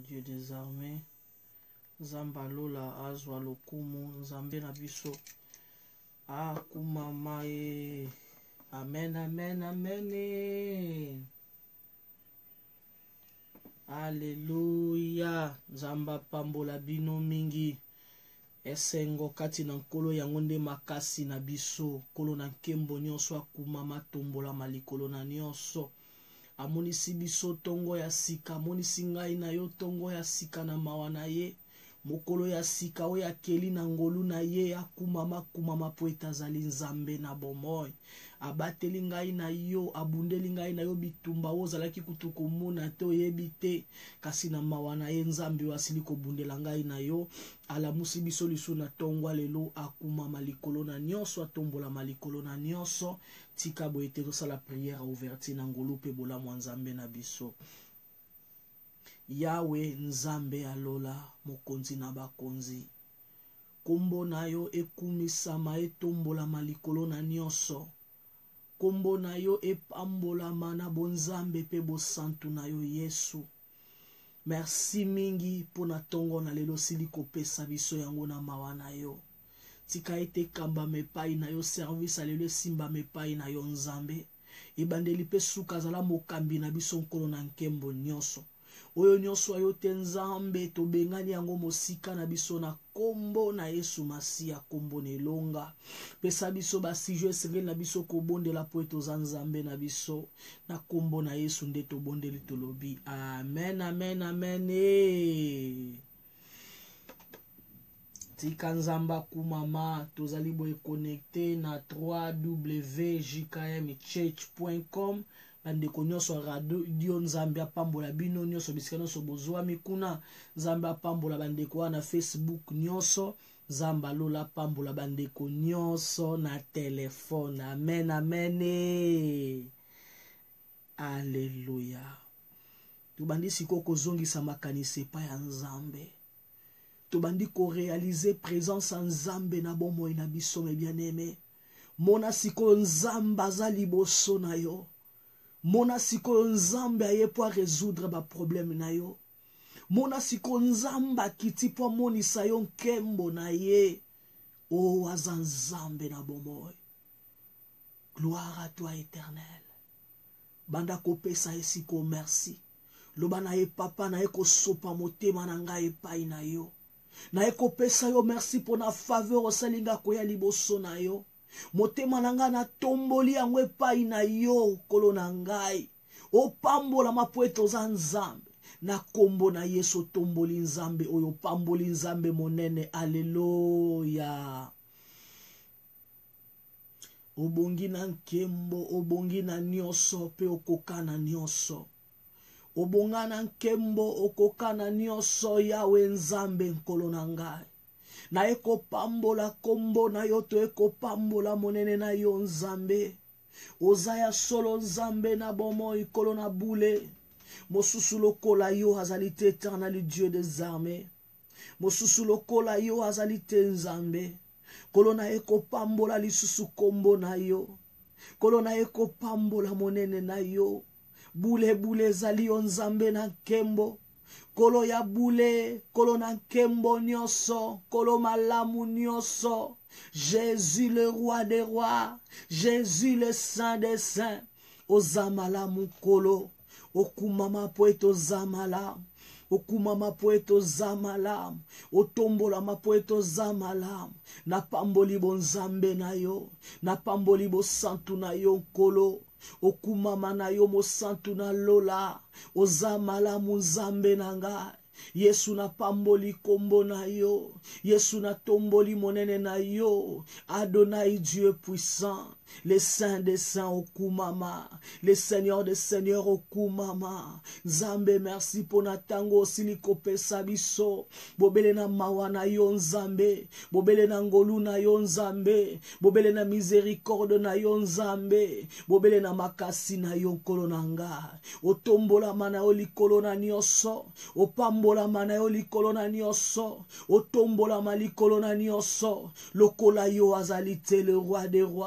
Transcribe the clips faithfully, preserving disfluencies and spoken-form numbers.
Dieu des armées. Nzamba lola azwa lokumu nzambe na biso akuma mae. Amen, amen, amen. Alléluia. Nzamba pambola bino mingi. Esengo kati na nkolo yango nde makasi na biso. Kolo na nkembo nyonso akuma matombola malikolo na nyonso. Amonisi biso tongo ya sika. Amonisi ngai na yo tongo ya sika na mawa na ye. Mokolo ya sika oyo akeli na ngolu na ye akumama kumama po etazali nzambe na bomoi. Abateli ngai na yo, abundeli ngai na yo bitumba ozalaki kutu komona te oyebi te, kasi na mawa na ye nzambe asili kobundela ngai na yo. Alamusi biso lisu na tongwa lelo akumama likolo na nyonso, atombola malikolo na nyonso. Tika boye te tosala prière ouverture na ngolu pe bolamu nzambe na biso. Yahweh nzambe alola mokonzi na bakonzi. Kombo na yo ekumisama etombola malikolo na nyonso. Kombo na yo epambola mana bonzambe pe bosantu na yo Yesu. Merci mingi pona tongo na lelo sili kopesa biso yango na mawa na yo. Tika ete kamba mepai na yo service alelo simba mepai na yo nzambe. Ebandeli pe suka zala mokambi na biso nkolo na nkembo nyonso. Oyo nyonso ayo te nzambe tobengani yango mosika na biso na kombo na Yesu Masia kombo nelonga. Pesa biso basijo esengeli na biso kobondela po etoza nzambe na biso. Na kombo na Yesu nde tobondeli tolobi. Amen, amen, amen. Hey. Tika nzamba kumama tozali boye connecté na w w w point j k m church point com. Bandeko nyonso radio nzambe apambola bino nyonso bisika nyonso bozwami kuna. Nzambe apambola bandeko wana Facebook nyonso. Nzamba lola apambola bandeko nyonso na telefone. Amen, amen. Alléluia. Tubandi siko kozongisa makanisi pa ya nzambe. Tubandi ko réaliser présence en nzambe na bomoi na biso me bien-aimé. Mona siko nzamba za liboso na yo. Mona siko nzambe aye po résoudre ba problème na yo. Mona siko nzamba kiti po monisa yo nkembo na ye. O aza nzambe na bomoi. Gloire à toi éternel. Banda kopesa esiko merci. Loba na ye papa na ye kosopa motema na ngai epai na yo. Na ye kopesa yo merci po na faveur osalinga koya liboso na yo. Motema na ngai na tomboli yango epai na yo kolo na ngai. Opambola mapo etoza nzambe. Na kombo na Yesu tomboli nzambe oyo pamboli nzambe monene. Alléluia. Obongi na nkembo, obongi na nyonso pe okokana nyonso. Obonga na nkembo okokana nyonso Yawe nzambe nkolo na ngai. Na eko pambola kombo na yo to eko pambola monene na yo nzambe. Ozaya solo nzambe na bomoi kolo na bule. Mosusu lokola yo azalite éternel Dieu des armées. Mosusu lokola yo azalite nzambe. Kolo na eko pambola lisusu kombo na yo. Kolo na eko pambola monene na yo. Bule bule zali yo nzambe na nkembo. Kolo ya bule, kolo na nkembo nyonso, kolo malamu nyonso. Jésus le roi des rois, Jésus le saint des saints. Ozamalamu kolo, okumama po eto zamalamu. Okumama po eto zamalamu. Otombola mapo eto zamalamu. Na pamboli bo nzambe na yo. Na pamboli bo santu na yo kolo. Okumama na yo mosantu na lola. Ozamalamu nzambe na ngai. Yesu na pamboli kombo na yo. Yesu na tomboli monene na yo. Adonai Dieu puissant. Les saints des saints okumama. Les seigneurs des seigneurs okumama. Nzambe merci pour natango siliko pesa biso. Bobele na mawa na yo nzambe. Bobele na ngolu na yo nzambe. Bobele na miséricorde na yo nzambe. Bobele na makasi na yo nkolo na nga. Otombola mana yo likolo na nyonso. Opambola mana yo likolo na nyonso. Otombola ma likolo na nyonso. Lokola yo azalite le roi des rois.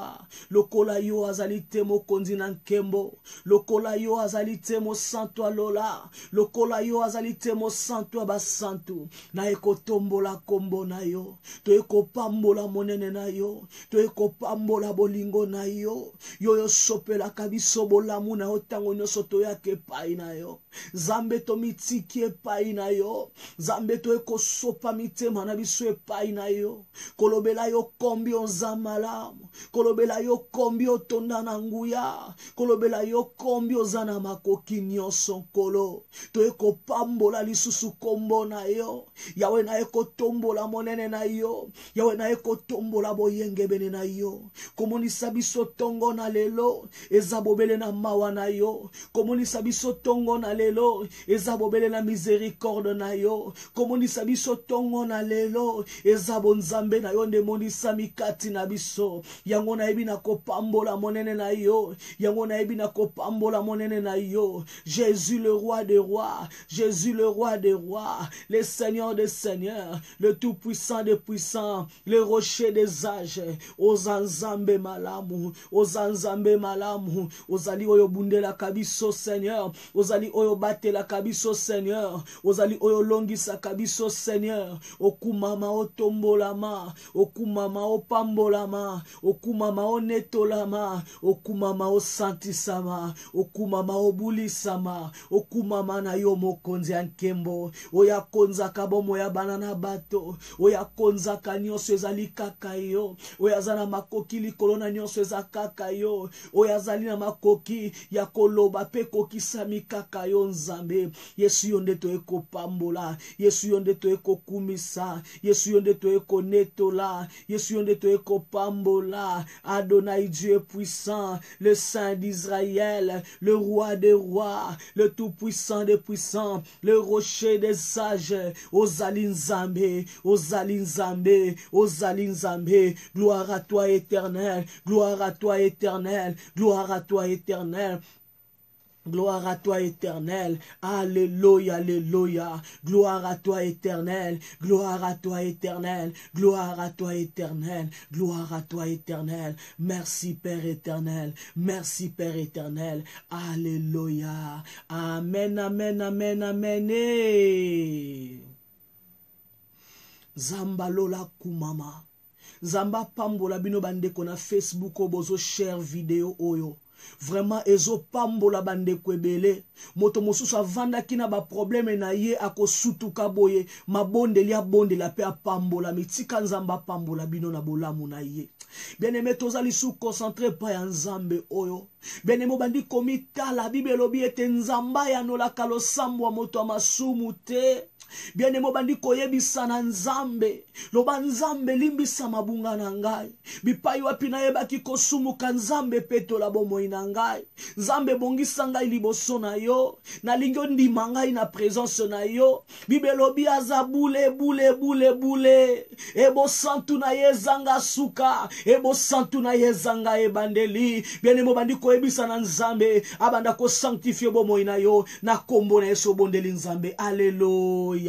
lokola yo azali te mokonzi na nkembo, lokola yo azali te mosantu alola, lokola yo azali te mosantu abasantu, na ekotombola kombo na yo, to ekopambola monene na yo, to ekopambola bolingo na yo, yo yo sopela kabiso bolamu na yo tango nyonso toyaka epai na yo, Zambe to mitiki epai na yo, Zambe to ekosopa mitema na biso epai na yo, kolobela yo kombi onza malamu, kolobela yo kombi otonda na nguya, kolobela yo kombi ozana makoki nyonso nkolo, to ekopambola lisusu kombo na yo, Yawe na ekotombola monene na yo, Yawe na ekotombola boyengebene na yo, komonisa biso tongo na lelo, ezabobele na mawa na yo, komonisa biso tongo na lelo, ezabobele na miséricorde na yo, komonisa biso tongo na lelo, ezabo nzambe na yo nde monisa mikati na biso, yango na ebi na kopambola monene na yo, yango na ebi na kopambola monene na yo, Jésus le roi des rois, Jésus le roi des rois, le Seigneur des seigneurs, le tout-puissant des puissants, le rocher des âges, ozanzambe malamu, ozanzambe malamu, ozali oyo bundela kabiso Seigneur, ozali oyo batela kabiso Seigneur, ozali oyo longisa kabiso Seigneur, okumama otombolama, okumama opambolama, okumama onetolama, okumama osantisama, okumama obulisama, okumama na yo mokonzi ya nkembo, oya konza kabomo ya banana bato, oya konza kanyonso ezali kaka yo, oya zana makoki likolo na nyonso eza kaka yo, oya zali na makoki ya koloba pe kokisami kaka yo nzambe, Yesu yo nde to ekopambola, Yesu yo nde to ekokumisa, Yesu yo nde to ekonetola, Yesu yo nde to ekopambola, Adonai Dieu puissant, le Saint d'Israël, le roi des rois, le tout-puissant des puissants, le rocher des sages, ozali nzambe, ozali nzambe, ozali nzambe, gloire à toi éternel, gloire à toi éternel, gloire à toi éternel. Gloire à toi éternel, alléluia, alléluia, gloire à toi éternel, gloire à toi éternel, gloire à toi éternel, gloire à toi éternel, merci Père éternel, merci Père éternel, alléluia, amen, amen, amen, amen, eh. Zamba lola kumama, Zamba pambola bino bandeko na Facebook obozo share video oyo. Vraiment ezo pambola bandeko ebele, moto mosusu avandaki na ba problème na ye akosutuka boye, mabondeli abondela pe apambola, mitika nzamba pambola bino na bolamu na ye. Bien-aimé tozali sou concentré pa ya nzambe oyo. Bien-aimé bandi komitala bibelobi ete nzamba ya nolaka losambo wa moto amasumu te. Bien-aimé bandi koyebisa na nzambe, loba nzambe limbisa mabunga na ngai, bipai wapi na yebaki kosumuka nzambe peto la bomoi na ngai, nzambe bongisa ngai liboso na yo, na lingyo ndima ngai na présence na yo, bibelobi aza bule bule bule bule, ebo santu na yezanga suka, ebo santu na yezanga ebandeli. Bien-aimé bandi koyebisa na nzambe, abanda ko sanctifier bomoi na yo, na kombo na yeso bondeli nzambe, alléluia.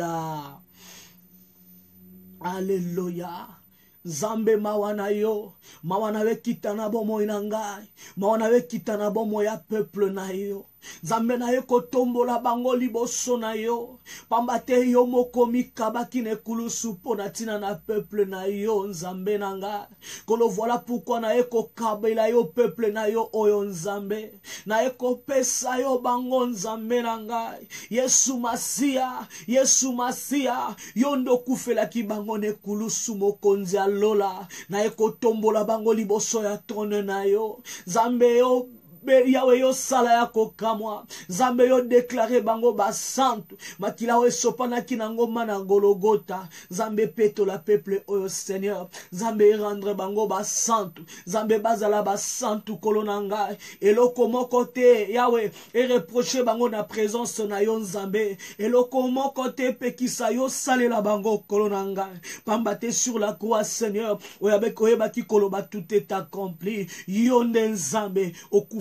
Alléluia. Zambe mawana yo, mawana we kitana bomo inangai, mawana we kitana bomo ya peuple na yo. Zambe na yo kotombola bango liboso na yo, pambate yo mokomi kabaki ne kulusu pona tina na peuple na yo nzambe na nga. Kolo voilà pourquoi na eko kabela yo peuple na yo oyo nzambe, na eko pesa yo bango nzambe na nga. Yesu Masia, Yesu Masia, yondo kufela ki bango ne kulusu mokonzi alola, na eko tombola bango liboso ya trone na yo. Zambe yo Yahweh yo sala ya kokamwa, Zambe yo déclaré bango ba santu, makila we sopana kinango mana Golgotha, Zambe peto la peuple oyo Seigneur, Zambe rendre bango ba santu, Zambe bazala ba santu kolonanga, eloko moko te Yahweh et reprocher bango na présence na yo Nzambe, eloko moko te pekisa yo salela bango kolonanga, pambate sur la croix Seigneur, oyabe koyeba ki koloba tout est accompli, yonde Nzambe okufa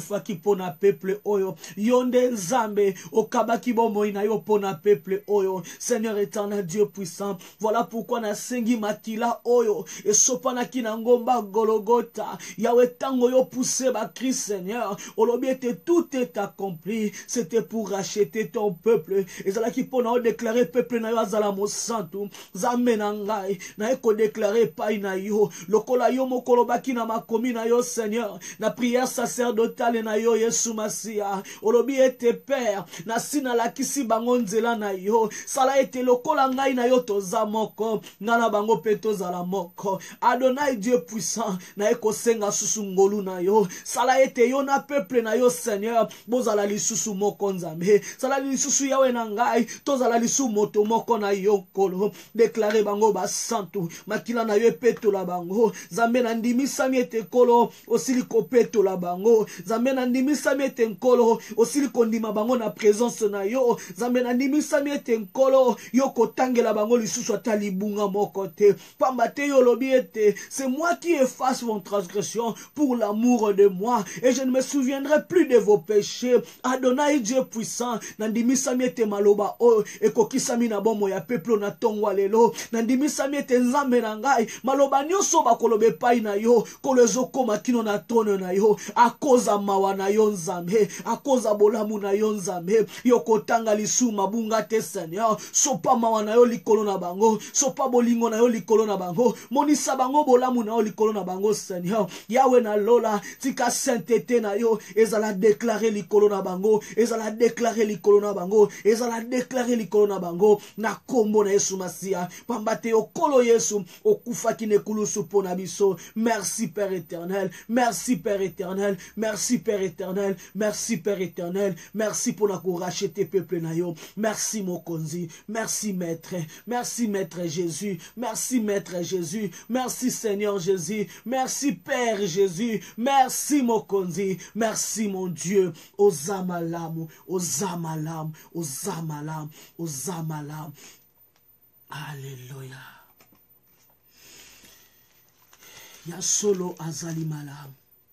okufaki pona peuple oyo. Yonde nzambe okabaki bomoi na yo pona peuple oyo. Seigneur éternel, Dieu puissant, voilà pourquoi na sengi makila oyo et sopana kina ngomba Golgotha. Yahweh tango yo poussé ba Christ Seigneur. Olobi était tout est accompli. C'était pour racheter ton peuple. Et zala ki pona déclarer peuple na yo azala mo santu. Zambe na ngai na eko déclarer pa na yo. Lokola yo mokolo baki na makomi na yo Seigneur. Na prière sacerdotale na yo Yesu Masia. Olobi était père na sina la kisi bango nzela na yo. Sala ete lokola ngai na yo toza moko. Ngana bango peto zala moko. Adonai Dieu puissant na eko senga susu ngolu na yo. Sala ete yo na peuple na yo Seigneur. Bozala lisusu moko nzambe. Sala lisusu yawe na ngai. Tozala lisu moto moko na yo kolo. Déclarer bango ba santu. Makila na yo peto la bango. Zambe na ndimisa miete kolo. Osili ko peto la bango. Zambe na ndimisa miete nkolo. Osili ko ndima bango na présence na yo. Zambe na ndimisa miete nkolo. Yo kotange la bango lisusu atali bunga moko te. Pambate yo lobi ete. C'est moi qui efface vos transgressions pour l'amour de moi. Et je ne me souviendrai plus de vos péchés. Adonai Dieu puissant. Nandimisa miete maloba o. Eko kisami na bomo ya peplo na tongwa lelo. Nandimisa miete nzambe na ngai. Maloba nyonso bakolobe pai na yo. Kolezo koma kino na trone na yo. Akoza mawa na yo nzambe. Akoza bolamu na yo nzambe. Yo kotanga lisu mabunga te Seigneur. Sopa mawa na yo likolo na bango. Sopa bolingo na yo likolo na bango. Monisa bango bolamu na yo likolo na bango Seigneur. Yawe na lola. Tika sainteté na yo. Ezala déclarer likolo na bango. Ezala déclarer likolo na bango. Ezala déclarer likolo na bango. Na kombo na Yesu Masia. Pambate yo kolo Yesu. Okufa ki nekulusu pona biso. Merci Père éternel. Merci Père éternel. Merci Père éternel. Merci Père éternel. Merci pour la racheter peuple na yo. Merci Mokonzi. Merci Maître. Merci Maître Jésus. Merci Maître Jésus. Merci Seigneur Jésus. Merci Père Jésus. Merci Mokonzi. Merci mon Dieu. Ozamalam. Ozamalam. Ozamalam. Ozamalam. Alléluia. Ya solo azali malam.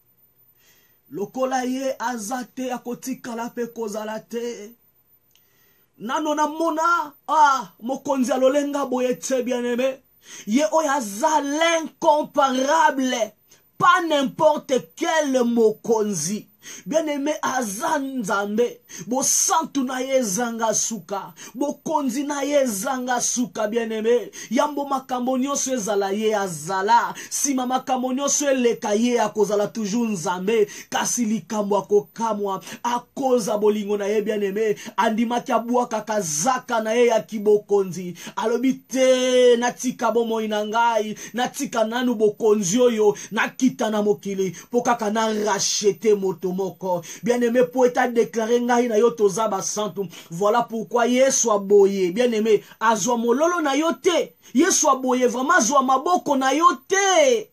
Lokola ye azate akotikala pe kozala te. Nano na mona ah mokonzi alolenga boye te bien-aimé. Ye oyaza l'incomparable. Pas n'importe quel mokonzi. Bien-aimé azan nzambe. Bo santu na ye zanga suka. Bo konzi na ye zanga suka bien-aimé. Yambo makambo nyonso ezala ye azala. Sima makambo nyonso eleka ye akozala toujours nzambe. Kasi likambo akokamwa. Akoza bolingo na ye bien-aimé. Andimaki abwaka kazaka na ye ya kibokonzi. Alobi te natika bomoi na ngai. Natika nanu bokonzi oyo. Nakita na mokili. Pokaka na rachete moto moko. Bien-aimé, poète a déclaré ngai na yo toza ba santu. Voilà pourquoi Yesu aboye. Bien-aimé, azwa mololo na yo te. Yesu aboye vraiment azwa maboko na yo te.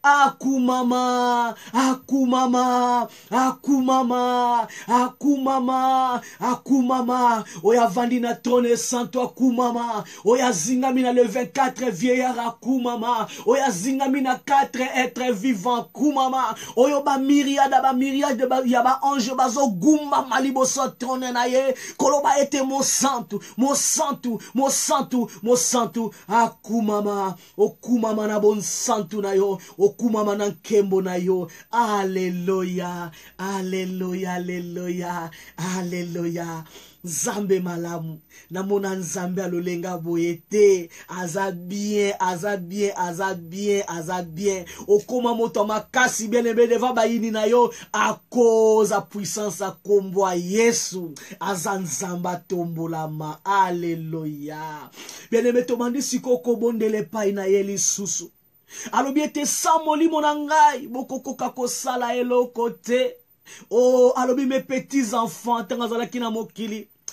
Akumama, akumama, akumama, akumama, akumama. Oya vandi na trône santo akumama. Oya zingami na le vingt-quatre vieillard akumama. Oya zingami na quatre êtres vivants akumama. Oyo ba myriade ba myriade ba yaba ange bazo gumba malibo so trône na ye. Koloba ete mo santo, mo santo, mo santo, mo santo akumama. Okumama na bon santo na yo. Kumama na nkembo na yo. Alléluia. Alléluia. Alléluia. Alléluia. Nzambe malamu. Namona nzambe alolenga boyete. Aza bien, aza bien, aza bien, aza bien. Okoma moto makasi bien aimé deva bayini na yo. A cause a puissance a kombo a Yesu. Aza nzamba tombolama. Alléluia. Bien aimé tomandi siko kobondele pa ina yeli susu. Alobi ete samoli monangai bokoko kako sala eloko te. Oh alobi mes petits enfants tangazala kina mokili.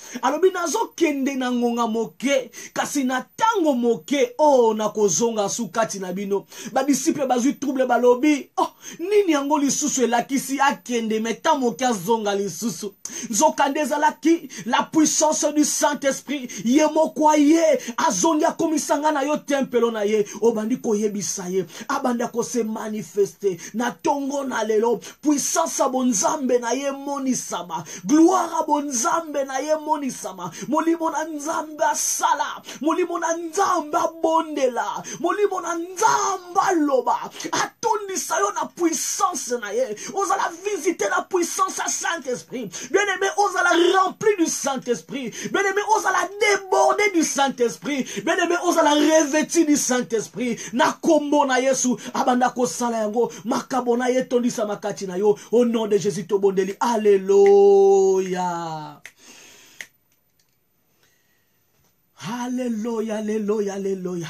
alobi nazo kende na ngonga moke kasi na tango moke oh na kozonga sukati na bino ba disciple bazui trouble balobi oh nini yango lisusu elakisi akende meta moke azonga lisusu nzokande ezalaki la puissance du Saint-Esprit ye moko ye azongi akomisanga na yo tempelo na ye obandi koyebisa ye abanda ko se manifester na tongo na lelo puissance abonzambe na ye monisama gloire abonzambe na ye monisama molimo na nzambe asala molimo na nzambe abondela molimo na nzambe aloba atondisa yo na puissance na ye ozala visiter la puissance à Saint-Esprit bien-aimé ozala rempli du Saint-Esprit bien-aimé ozala débordé du Saint-Esprit bien-aimé ozala revêti du Saint-Esprit na kombo na Yesu abanda ko sala yango makabo na ye tondisa makati na yo au nom de Jésus tobondeli alléluia. Alléluia, alléluia, alléluia.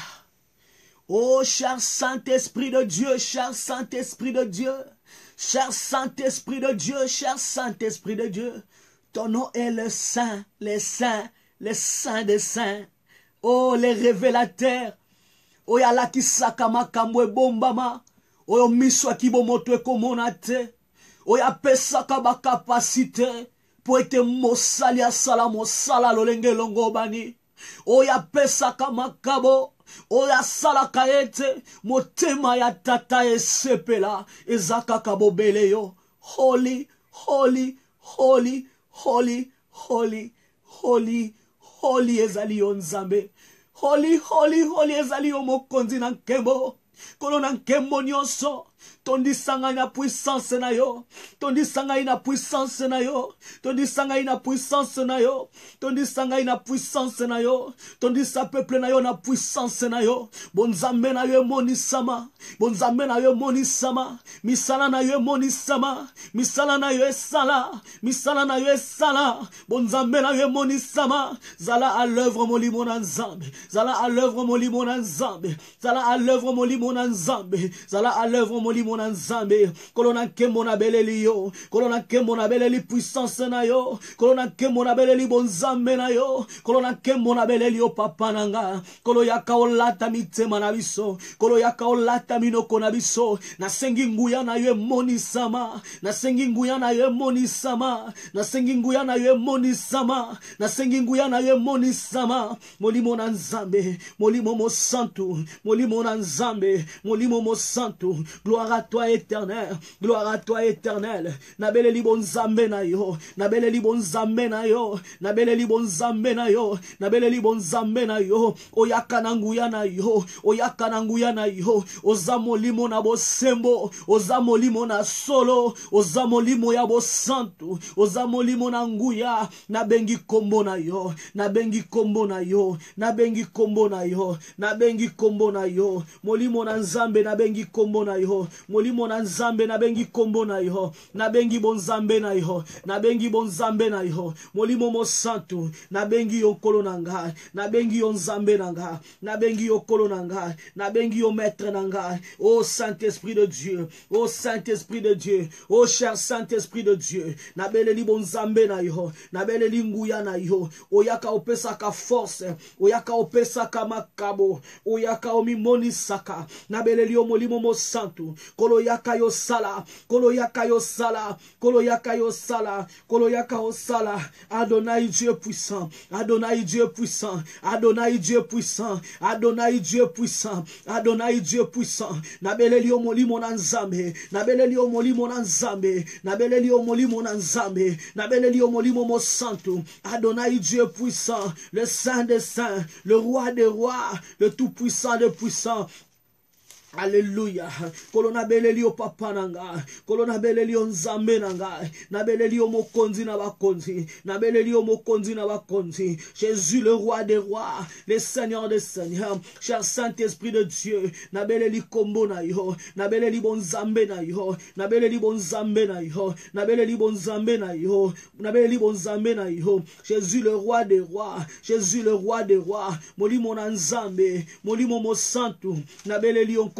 Oh, cher Saint-Esprit de Dieu, cher Saint-Esprit de Dieu, cher Saint-Esprit de Dieu, cher Saint-Esprit de Dieu, ton nom est le Saint, les Saints, les Saints des Saints. Oh, les révélateurs. Oh, yala kisaka makamwe bombama. Oh, yo miswa kibomoto ekomonate. Oh, ya pesaka ba capacité. Po ete mosali asala mosala lolenge longo bani. Oya pesa kama kabo. Oya sala kaete. Motema ya tata esepela. Ezaka kabo beleyo. Holy, holy, holy, holy, holy, holy, holy ezali yo nzambe. Holy, holy, holy ezali yo mokonzi na nkembo. Kono na nkembo nyonso. Tondi sanga ina puissance na yo. Tondi sanga ina puissance na yo. Tondi sanga ina puissance na yo. Tondi sanga ina puissance na yo. Tondi sa peuple na yo na puissance na yo. Bonzambe na yo moni sama. Bonzambe na yo moni sama. Misala na yo moni sama. Misala na yo esala. Misala na yo esala. Bonzambe na yo moni sama. Zala à l'œuvre mo limona nzambe. Zala à l'œuvre mo limona nzambe. Zala à l'œuvre mo limona nzambe. Zala à l'œuvre mo limona nzambe. Kolona kembo na beleli yo. Kolona kembo na beleli puissance na yo. Kolona kembo na beleli bonzambe na yo. Kolona kembo na beleli yo papa nanga. Kolo yaka olata mitema na biso. Kolo yaka olata minoko na biso. Na sengi nguya na yo moni sama. Na sengi nguya na yo moni sama. Na sengi nguya na yo moni sama. Na sengi nguya na yo moni sama. Molimo na nzambe. Molimo mo santo. Molimo na nzambe. Molimo mo santo. Gloire à toi éternel. Gloire à toi éternel. Nabeleli bonzambe na yo. Nabeleli bonzambe na yo. Nabeleli bonzambe na yo. Nabeleli bonzambe na yo. Oyaka na nguya na yo. Oyaka na nguya na yo. Oza molimo na bosembo. Oza molimo na solo. Oza molimo ya bosanto. Oza molimo na nguya. Nabengi kombo na yo. Nabengi kombo na yo. Nabengi kombo na yo. Nabengi kombo na yo. Molimo na nzambe nabengi kombo na yo. Molimo na nzambe nabengi kombo na yo. Nabengi bonzambe na yo. Nabengi bonzambe na yo. Molimo mo santo. Nabengi yo kolo na ngai. Nabengi yo nzambe na ngai. Nabengi yo kolo na ngai. Nabengi yo maître na ngai. Oh Saint-Esprit de Dieu. Oh Saint-Esprit de Dieu. Oh cher Saint-Esprit de Dieu. Nabeleli bonzambe na yo. Nabeleli nguya na yo. Oyaka opesa ka force. Oyaka opesa ka makabo. Oyaka omimoni saka. Nabeleli yo molimo mo santo. Kolo yaka yo sala. Kolo yaka yo sala. Kolo yaka yo sala. Kolo yaka yo sala. Adonai Dieu puissant. Adonai Dieu puissant. Adonai Dieu puissant. Adonai Dieu puissant. Adonai Dieu puissant. Nabeleli yo molimo na nzambe. Nabeleli yo molimo na nzambe. Nabeleli yo molimo na nzambe. Nabeleli yo molimo mo santo. Adonai Dieu puissant. Le Saint des Saints. Le Roi des Rois. Le Tout-Puissant des Puissants. Alléluia. Kolona beleli o papa nanga. Kolona beleli o nzambe nanga. Na beleli o mokonzi na bakonzi. Na beleli o mokonzi na bakonzi. Jésus le roi des rois, le seigneur des seigneurs. Cher Saint-Esprit de Dieu. Na beleli kombo na yo. Na beleli bonzambe na yo. Na beleli bonzambe na yo. Na beleli bonzambe na yo. Na beleli bonzambe na yo. Jésus le roi des rois. Jésus le roi des rois. Molimo na nzambe. Molimo mo santo. Na beleli on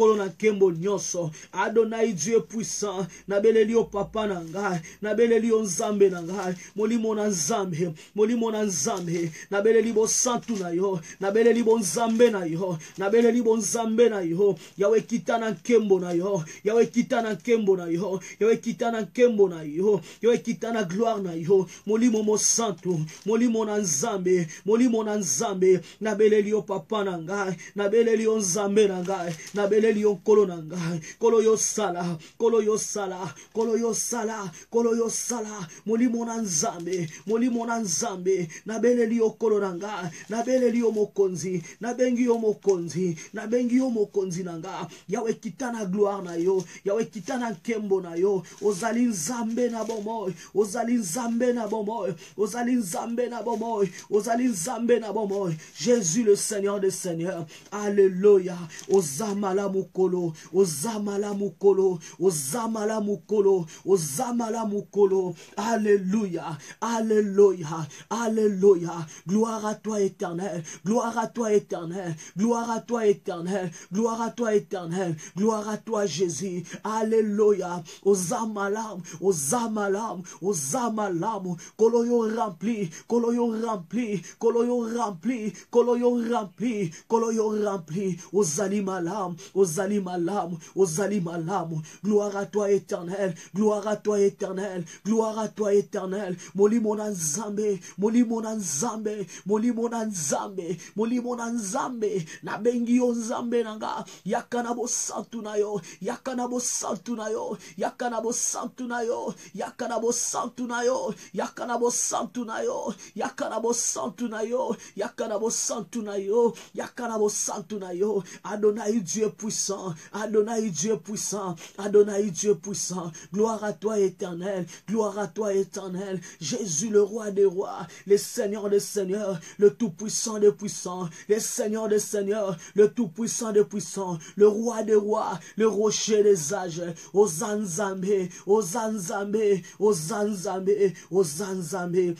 nkolo na nkembo nyonso. Adonai Dieu puissant, nabeleli yo papa na ngai, nabeleli yo nzambe na ngai, molimo na nzambe, molimo na nzambe, nabeleli bo santu na yo, nabeleli bo nzambe na yo, nabeleli bo nzambe na yo, yawe kita na nkembo na yo, yawe kita na nkembo na yo, yawe kita na nkembo na yo, yawe kita na gloire na yo, molimo mo santu, molimo na nzambe, molimo na nzambe, nabeleli yo papa na ngai, nabeleli yo nzambe na ngai, nabeleli yo nkolo na ngai, kolo yo sala, kolo yo sala, kolo yo sala, kolo yo sala, molimo na nzambe, molimo na nzambe, nabeleli yo kolo na ngai, nabeleli yo mokonzi, nabengi yo mokonzi, nabengi yo mokonzi na ngai, yawe kita na gloire na yo, yawe kita na nkembo na yo, ozali nzambe na bomoy, ozali nzambe na bomoy, ozali nzambe na bomoy, ozali nzambe na bomoy. Jésus le Seigneur des Seigneurs, alléluia, ozamala mukolo, ozamala mukolo, ozamala mukolo, ozamala mukolo, alléluia, alléluia, alléluia, gloire à toi éternel, gloire à toi éternel, gloire à toi éternel, gloire à toi éternel, gloire à toi Jésus, alléluia, ozamalam, ozamalam, ozamalam, koloyo rempli, koloyo rempli, koloyo rempli, koloyo rempli, koloyo rempli, ozali malam, ozali malam, ozali malam, gloire à toi éternel, gloire à toi éternel, gloire à toi éternel, molimo na nzambe, molimo na nzambe, molimo na nzambe, molimo na nzambe, na bengi yo nzambe nanga, yakana bo santu na yo, yakana bo santu na yo, yakana bo santu na yo, yakana bo santu na yo, yakana bo santu na yo, yakana bo santu na yo, yakana bo santu na yo, yakana bo santu na yo, Adonai Dieu puissant, Adonai Dieu puissant, Adonai Dieu puissant, gloire à toi éternel, gloire à toi éternel, Jésus le roi des rois, le Seigneur des seigneurs, le tout puissant des puissants, le Seigneur des seigneurs, le tout puissant des puissants, le roi des rois, le rocher des âges, Ozanzambe, Ozanzambe, Ozanzambe, Ozanzambe.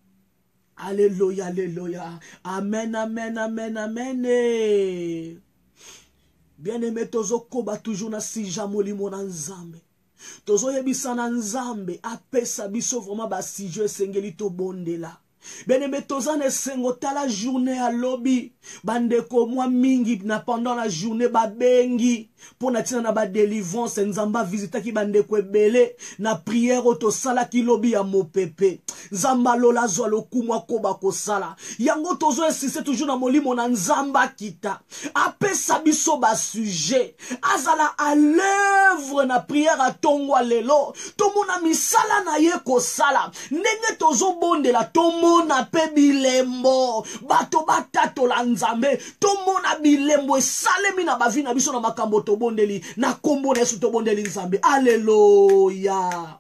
Alléluia, alléluia. Amen, amen, amen, amen. Bien-aimé, tozo koba toujours na sija molimo na nzambe. Tozo yebisa na nzambe, apesa biso vraiment ba sijo esengeli to bondela. Bien-aimé, toza ne sengo tala journée à lobby. Bandeko mwa mingi na pendant la journée ba bengi. Pona tina na ba délivrance nzamba visita ki bandeko ebele na prière oto sala ki lobby ya mopepe. Nzamba lola zwa lokumwa koba ko sala. Yango tozo insiste toujours na molimo na nzamba kita. Apesa biso ba sujet. Azala à l'œuvre na prière à tongwa lelo. Tomona misala na ye ko sala. Nenge tozo bondela tomona pe bilembo. Bato batato la nzambe. Tomona bilembo esalemi na bavi na biso na makambo to bondeli na kombo na Yesu to bondeli nzambe. Alléluia.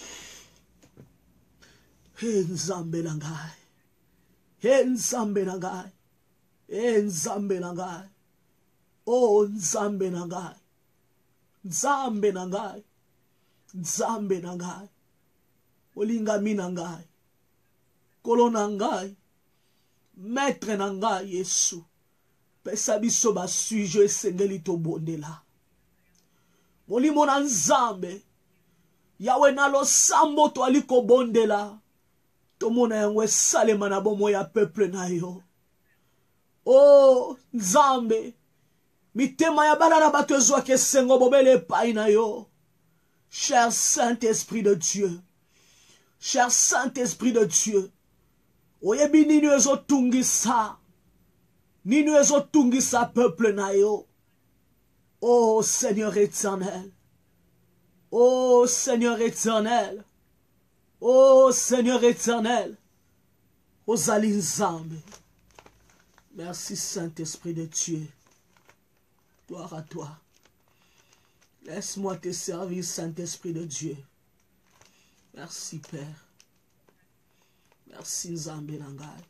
Hey nzambe na ngai. Hey nzambe na ngai. Hey nzambe na ngai. Oh nzambe na ngai. Nzambe na ngai. Nzambe na ngai. Olinga mi na ngai. Kolo na ngai. Maître na ngai Yesu. Pesa biso ba sujet esengeli to bondela. Molimo na nzambe. Yawe na lo sambo to aliko bondela. Tomona yango esalema na bomo ya peuple na yo. Oh nzambe. Mitema ya balala bato ezwa ke sengo bobele epai na yo. Cher Saint-Esprit de Dieu. Cher Saint-Esprit de Dieu. Oyebi nini ezo tungisa. Nini ezo tungisa peuple na yo. Oh Seigneur éternel. Oh Seigneur éternel. Oh Seigneur éternel. Ozali nzambe. Merci Saint-Esprit de Dieu. Gloire à toi. Laisse-moi te servir, Saint-Esprit de Dieu. Merci Père. Merci Nzambe Nangai.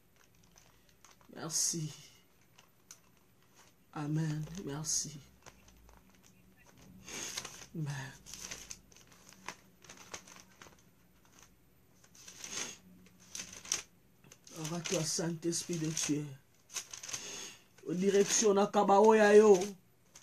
Merci. Amen. Merci. Amen. Gloire à toi, Saint-Esprit de Dieu. Aux directions na kabaoya yo.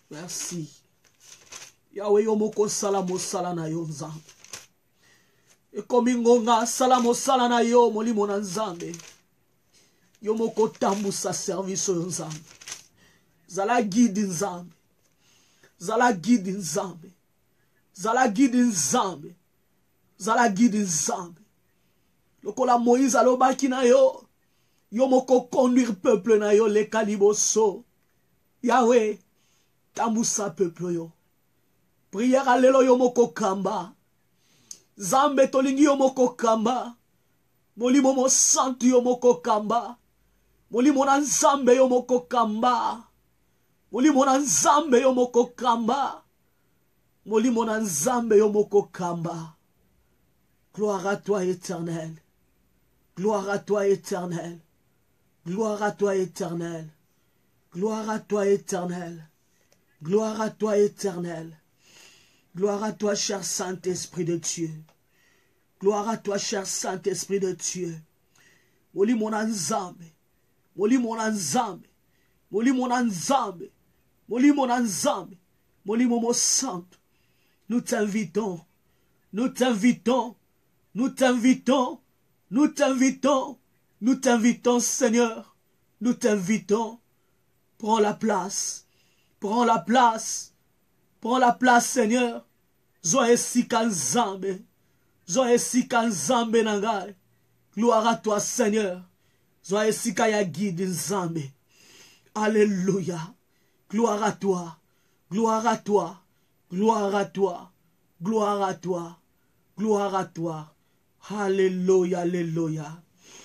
Merci. Yahweh yomoko salamo sala na yo nzambe. Ekomi ngonga salamo sala na yo molimo na nzambe. Yomoko tambusa service yo nzambe. Zala guide nzambe. Zala guide nzambe. Zala guide nzambe. Zala guide nzambe. Lokola Moïse alobaki na yo. Yomoko conduire peuple na yo le kaliboso. Yahweh tambusa peuple yo. Prière alelo yomoko kamba. Zambe tolingi yomoko kamba. Molimo mo santu yomoko kamba. Molimo na nzambe yomoko kamba. Molimo na nzambe yomoko kamba. Molimo na nzambe yomoko kamba. Gloire à toi éternel. Gloire à toi éternel. Gloire à toi éternel. Gloire à toi éternel. Gloire à toi éternel. Gloire à toi, cher Saint-Esprit de Dieu. Gloire à toi, cher Saint-Esprit de Dieu. Moli mon nzambe. Moli mon nzambe. Moli mon nzambe. Moli mon nzambe. Moli mon santo. Nous t'invitons. Nous t'invitons. Nous t'invitons. Nous t'invitons. Nous t'invitons, Seigneur. Nous t'invitons. Prends la place. Prends la place. Prends la place, Seigneur. Zoe sika nzambe. Zoe sika nzambe nangai. Gloire à toi, Seigneur. Zoe sika ya guide nzambe. Alléluia. Gloire à toi. Gloire à toi. Gloire à toi. Gloire à toi. Gloire à toi. Alléluia, alléluia.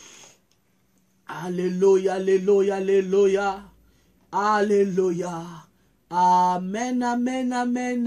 Alléluia, alléluia, alléluia. Alléluia. Amen, amen, amen.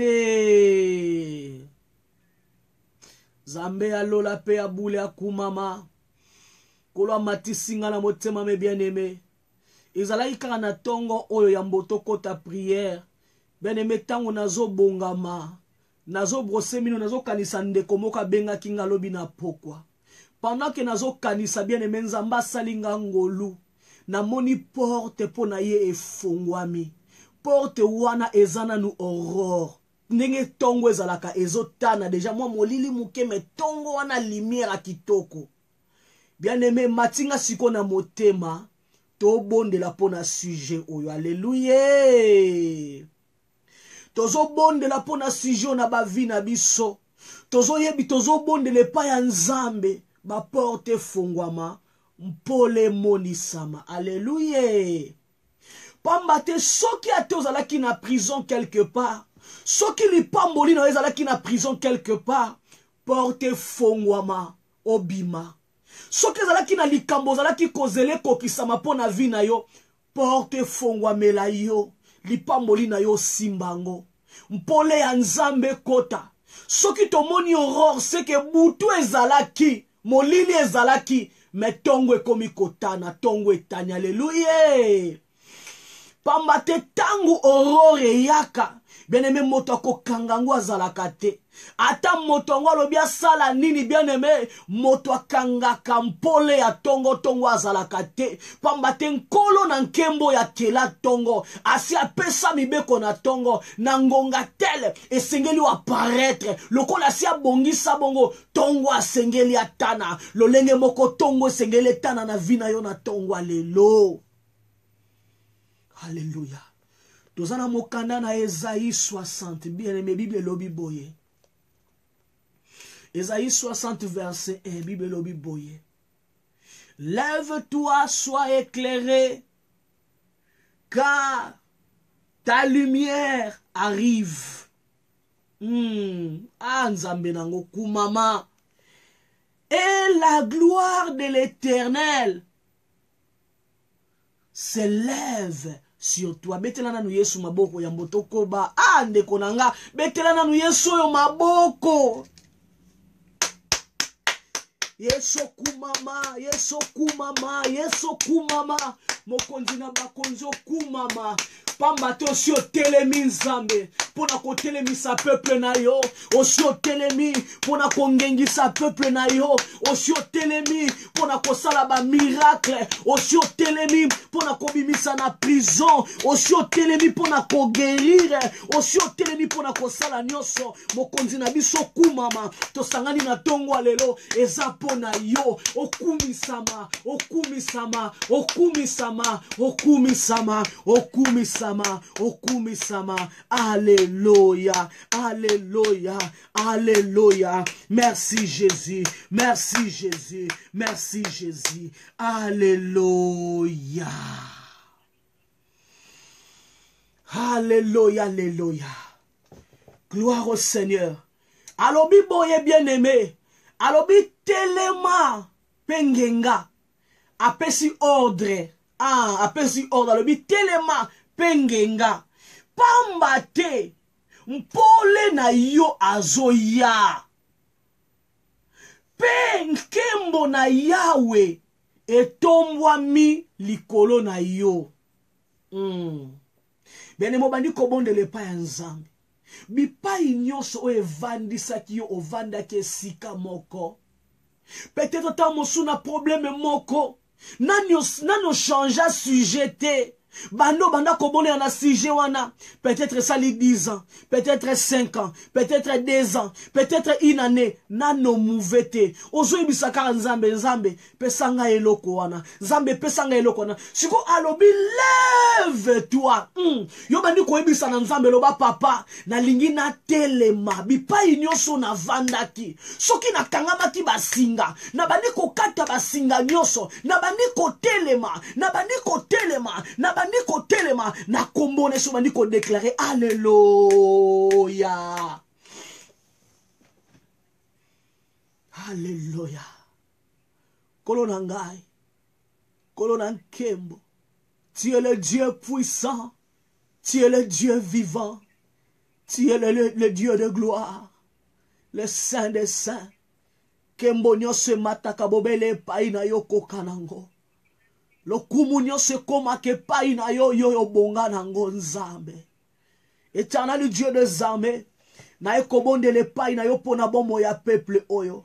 Zambe alola pe abule akumama. Kolo matisinga na motema me bien-aimé. Ezala ikaka na tongo oyo ya mboto kota prière. Bien-aimé tango nazo bongama. Nazo brose mino nazo kanisa ndeko moka benga kinga lobi na pokwa. Pendant que nazo kanisa bien-aimé nzamba salinga ngolu. Na moni porte po na ye efongwami. Porte wana ezana nu aurore. Ndenge tongo ezalaka ezotana. Deja mwa molili muke me tongo wana lumière kitoko. Bien-aimé matinga siko na motema. To bonde la pona sujet oyo. Alléluia. Tozo bonde la pona sujet na ba vi na biso. Tozo yebi tozo bonde le pa ya nzambe. Ba porte fongwama. Mpole monisama. Alléluia. Pambate soki ate ozalaki na prison quelque part. Soki li pamboli na ezalaki na prison quelque part. Porte fongwama. Obima. Soki ezalaki na likambo ozalaki kozele kokisama po na vi na yo. Porte fongwamela yo. Li pamboli na yo simbango. Mpole ya nzambe kota. Soki tomoni aurore seke butu ezalaki. Molili ezalaki. Metongo ekomi kotana. Tongo etani. Alléluia. Pambate tangu aurore yaka. Bien-aimé moto ako kangangu azalaka te. Ata moto ngo alobi asala nini bien-aimé moto akangaka mpole ya tongo tongo azalaka te. Pambate nkolo na nkembo ya kela tongo. Asi apesa mibeko na tongo. Na ngonga tele esengeli wa paraître. Lokola si abongisa bongo tongo asengeli atana. Lolenge moko tongo esengeli tana na vina yo na tongo alelo. Alléluia. Tozana mokanda na Esaïe soixante. Bien-aimé, Bible lobi boye. Esaïe soixante verset un. Bible lobi boye. Lève-toi, sois éclairé, car ta lumière arrive. Hmm. Ah, nzambe nango kumama. Et la gloire de l'Éternel s'élève sur toi. Betelana nu Yesu maboko ya mbotoko ba. Ah, ndeko nanga. Betelana nu Yesu yo maboko. Yeso kumama, yeso kumama, yeso kumama. Mokonzi na bakonzo kumama. Pamba te osi otelemi nzambe pona kotelemisa peuple na yo, osi otelemi pona kongengisa peuple na yo, osi otelemi pona kosala ba miracle, osi otelemi pona kobimisa na prison, osi otelemi pona ko guérir, osi otelemi pona kosala nyonso. Mokonzi na biso kumama, tosangani na tongo lelo eza pona yo. Okumisama, okumisama, okumisama, okumisama, okumisama. Okumi sama. Alléluia, alléluia, alléluia. Merci Jésus, merci Jésus, merci Jésus. Alléluia. Alléluia, alléluia. Gloire au Seigneur. Alobi boye bien-aimé. Alobi telema pengenga. Apesi ordre. Ah, apesi ordre. Alobi telema pengenga. Pamba te mpole na yo azoya. Penkembo na Yawe etombwami likolo na yo. Mm. Bene mobandi kobondele pa ya Nzambe. Bipai nyonso o evandisaki yo ovandaki esika moko. Peut-être ta mosuna problème moko. Nano nano changea sujet te. Bando banda kobone na sujet wana. Peut-être ça les dix ans, peut-être cinq ans, peut-être deux ans, peut-être une année. Nano mouvete. Ozo ibisaka Nzambe Nzambe pesanga eloko wana. Nzambe pesanga eloko wana. Siko alobi lève-toi. Mm. Yo bandi ko ibisa na Nzambe loba papa na lingi na telema. Bipai nyonso na vandaki. Soki na kangamaki basinga. Na bandi ko kata basinga nyonso. Na bandi ko telema. Na bandi ko telema. Na bandi ko telema. Na kombone so bandi ko déclarer alléluia. Alléluia. Kolonangai. Kolonankembo. Tu es le Dieu puissant. Tu es le Dieu vivant. Tu es le, le, le Dieu de gloire. Le Saint des Saints. Kembo nyose mataka bobele paina yo kokanango. Lo kumu nyose koma ke paina yo yo yo bonga nango Nzambe. Éternel Dieu des armées. Na ekobonde le paina yo pona bomo ya peuple oyo.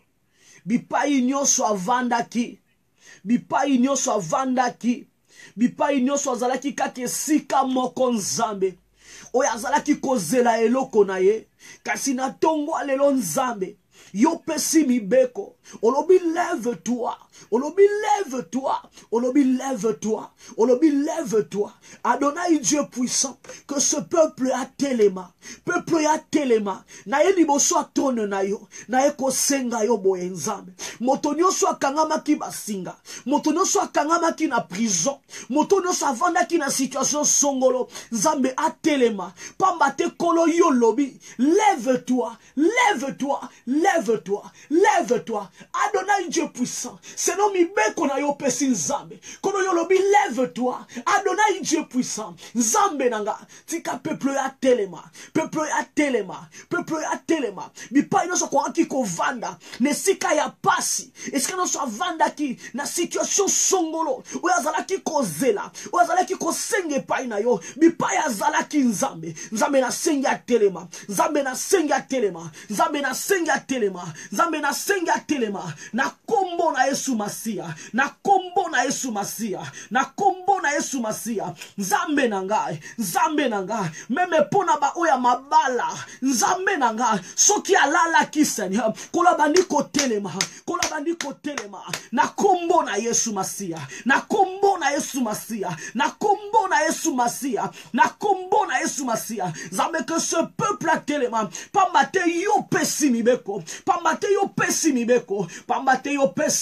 Bipai nyonso avandaki. Bipai nyonso avandaki. Bipai nyonso azalaki kake sika moko Nzambe. Oyo azalaki kozela eloko na ye. Kasi na tongo alelo Nzambe. Yo pesi mibeko. Olobi lève-toi. Olobi lève-toi. Olobi lève-toi. Olobi lève-toi. Adonai Dieu puissant. Que ce peuple a telema. Peuple a telema. Na ye liboso atone na yo. Na ye kosenga yo boye Nzambe. Moto nyonso akangama ki basinga. Moto nyonso akangama ki na prison. Moto nyonso avanda ki na situation songolo. Nzambe a telema. Pamba te kolo yo lobi. Lève-toi. Lève-toi. Lève-toi. Lève-toi. Adonai Dieu puissant. Sinon mi beko na yo pesi Nzambe. Kono yo lobi lève-toi. Adonai Dieu puissant. Nzambe nanga. Tika peuple ya telema. Peuple ya telema. Peuple ya telema. Mi pa ino so kwa ki ko vanda. Ne sika ya pasi. Eska no so vanda ki na situation songolo. Oya zala ki ko zela. Oya zala ki ko senge pa ina yo. Mi pa ya zala ki Nzambe. Nzambe na senge ya telema. Nzambe na senge ya telema. Nzambe na senge ya telema. Nzambe na senge ya telema. Na kombo na Yesu Masia. Na kombo na Yesu Masia. Na kombo na Yesu Masia. Nzambe na ngai. Nzambe na ngai. Meme pona ba oya mabala. Nzambe na ngai. Soki alala ki Seigneur. Kola bandi ko telema. Kola bandi ko telema. Na kombo na Yesu Masia. Na kombo na Yesu Masia. Na kombo na Yesu Masia. Na kombo na Yesu Masia. Nzambe que ce peuple a telema. Pamba te yo pesi mibeko. Pamba te yo pesi mibeko. Pamba te yo pesi mibeko.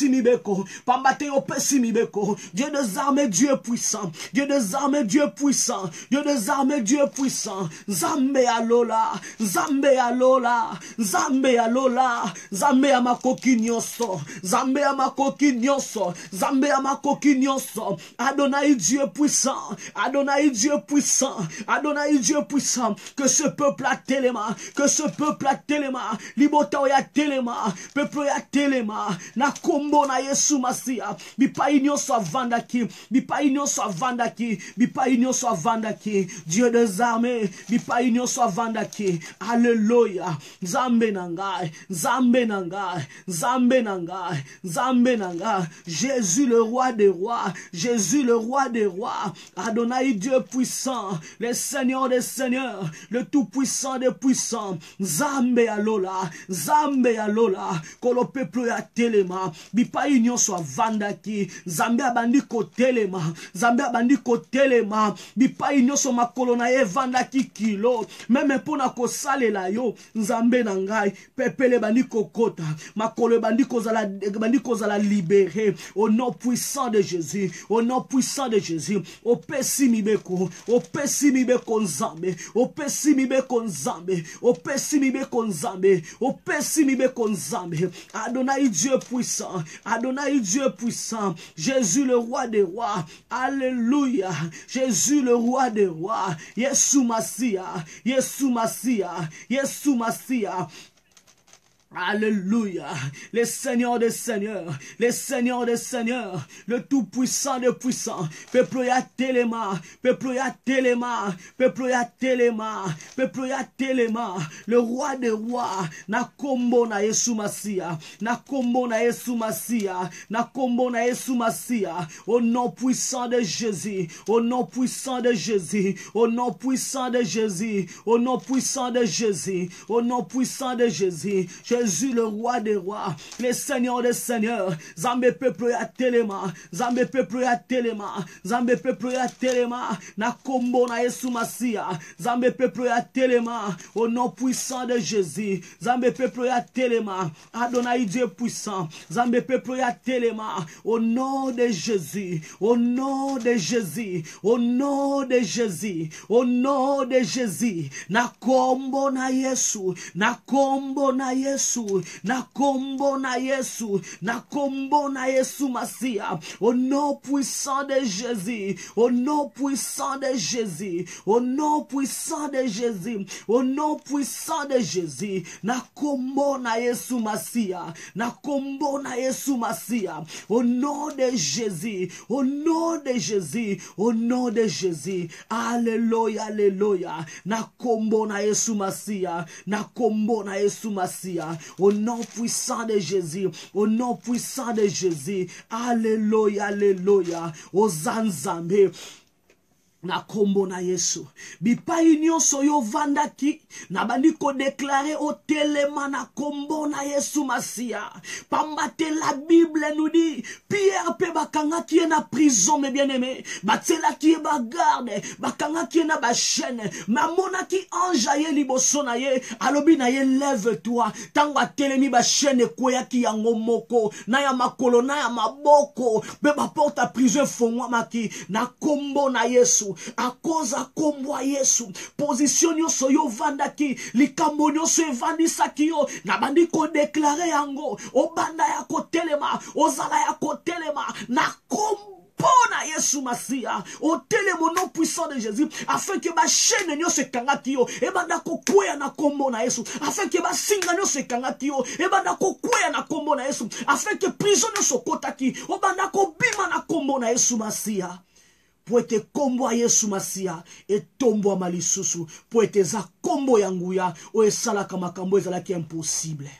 mibeko, pambate yo pesi mibeko. Dieu des armées, Dieu puissant. Dieu des armées, Dieu puissant. Dieu des armées, Dieu puissant. Zambe alola, Zambe alola, Zambe alola, Zambe amakoki nyonso, Zambe amakoki nyonso, Zambe amakoki nyonso. Adonai Dieu puissant, Adonai Dieu puissant, Adonai Dieu puissant. Que ce peuple a téléma, que ce peuple a téléma, libota ya téléma, peuple ya téléma, na kombo na Yesu Masia, bipa nyonso avandaki, bipa nyonso avandaki, bipa nyonso avandaki. Dieu des armées, bipa nyonso avandaki. Alléluia. Zambe nangai, Zambe nangai, Zambe nangai, Zambe nangai. Jésus le roi des rois, Jésus le roi des rois, Adonai Dieu puissant, le Seigneur des seigneurs, le tout puissant des puissants. Zambe alola, Zambe alola, kolo peuple ya telema, bipa nyonso avandaki, Zambe abandiko telema, Zambe abandiko telema, bipa nyonso makolo na evandaki kilo, même pona ko salela yo, Nzambe nangai, pepele bandiko kota, makolo bandiko zala bandiko zala libéré, au nom puissant de Jésus, au nom puissant de Jésus, au pesi mibeko, au pesi mibeko Nzambe, au pesi mibeko Nzambe, au pesi mibeko Nzambe, au pesi mibeko Nzambe. Adonai Dieu puissant, Adonai Dieu puissant, Jésus le roi des rois, alléluia, Jésus le roi des rois, Yesu Masia, Yesu Masia, Yesu Masia. Alléluia, le Seigneur des seigneurs, le Seigneur des seigneurs, le tout puissant des puissants, peuple ya téléma, peuple ya téléma, peuple ya téléma, peuple ya téléma, le roi des rois, na kombo na Yesu Masia, na kombo na Yesu Masia, na kombo na Yesu Masia, au nom puissant de Jésus, au nom puissant de Jésus, au nom puissant de Jésus, au nom puissant de Jésus, au nom puissant de Jésus. Jésus le roi des rois, le Seigneur des seigneurs, Zambe peuple ya telema, Zambe peuple ya telema, Zambe peuple ya telema, na kombo na Yesu Masia, Zambe peuple ya telema, au nom puissant de Jésus, Zambe peuple ya telema, Adonai Dieu puissant, Zambe peuple ya telema, au nom de Jésus, au nom de Jésus, au nom de Jésus, au nom de Jésus, na kombo na Yesu, na kombo na Yesu, na kombo na Yesu, na kombo na Yesu Masia, au nom puissant de Jésus, au nom puissant de Jésus, au nom puissant de Jésus, au nom puissant de Jésus, na kombo na Yesu Masia, na kombo na Yesu Masia, au nom de Jésus, au nom de Jésus, au nom de Jésus, alléluia, alléluia, na kombo na Yesu Masia, na kombo na Yesu Masia, au nom puissant de Jésus, au nom puissant de Jésus, alléluia, alléluia, aux Nzambe. Na kombo na Yesu, bipa nyonso yo vandaki, na bandiko déclaré au téléma na kombo na Yesu Masia. Pambate la Bible nous dit, Pierre pe bakanga qui est na prison, mes bien-aimés, batela qui est bagarde, bakanga qui est na ba chaîne, mamona qui anjaye liboso na ye, alobi na ye lève-toi, tangwa telemi ba chaîne koya ki yango moko, na ya makolo na ya maboko, be ba porte à prison fongwa maki, na kombo na Yesu. A cause à kombo Yesu, position nyonso yo vandaki, likambo nyonso evandisaki yo, na bandi ko déclarer yango, o banda ya kotelema, o zala ya kotelema, na kombo na Yesu Masia, au télémo non puissant de Jésus, afin que ma chaîne nyonso ekangaki yo, e banda ko kwea na kombo na Yesu, afin que ba singa nyonso ekangaki yo, e banda ko kwea na kombo na Yesu, afin que prison nyonso kotaki, o banda ko bima na kombo na Yesu Masia. Po ete kombo a Yesu Masia e tombo a malisusu, po ete za kombo ya nguya o esalaka makambo ezalaki impossible.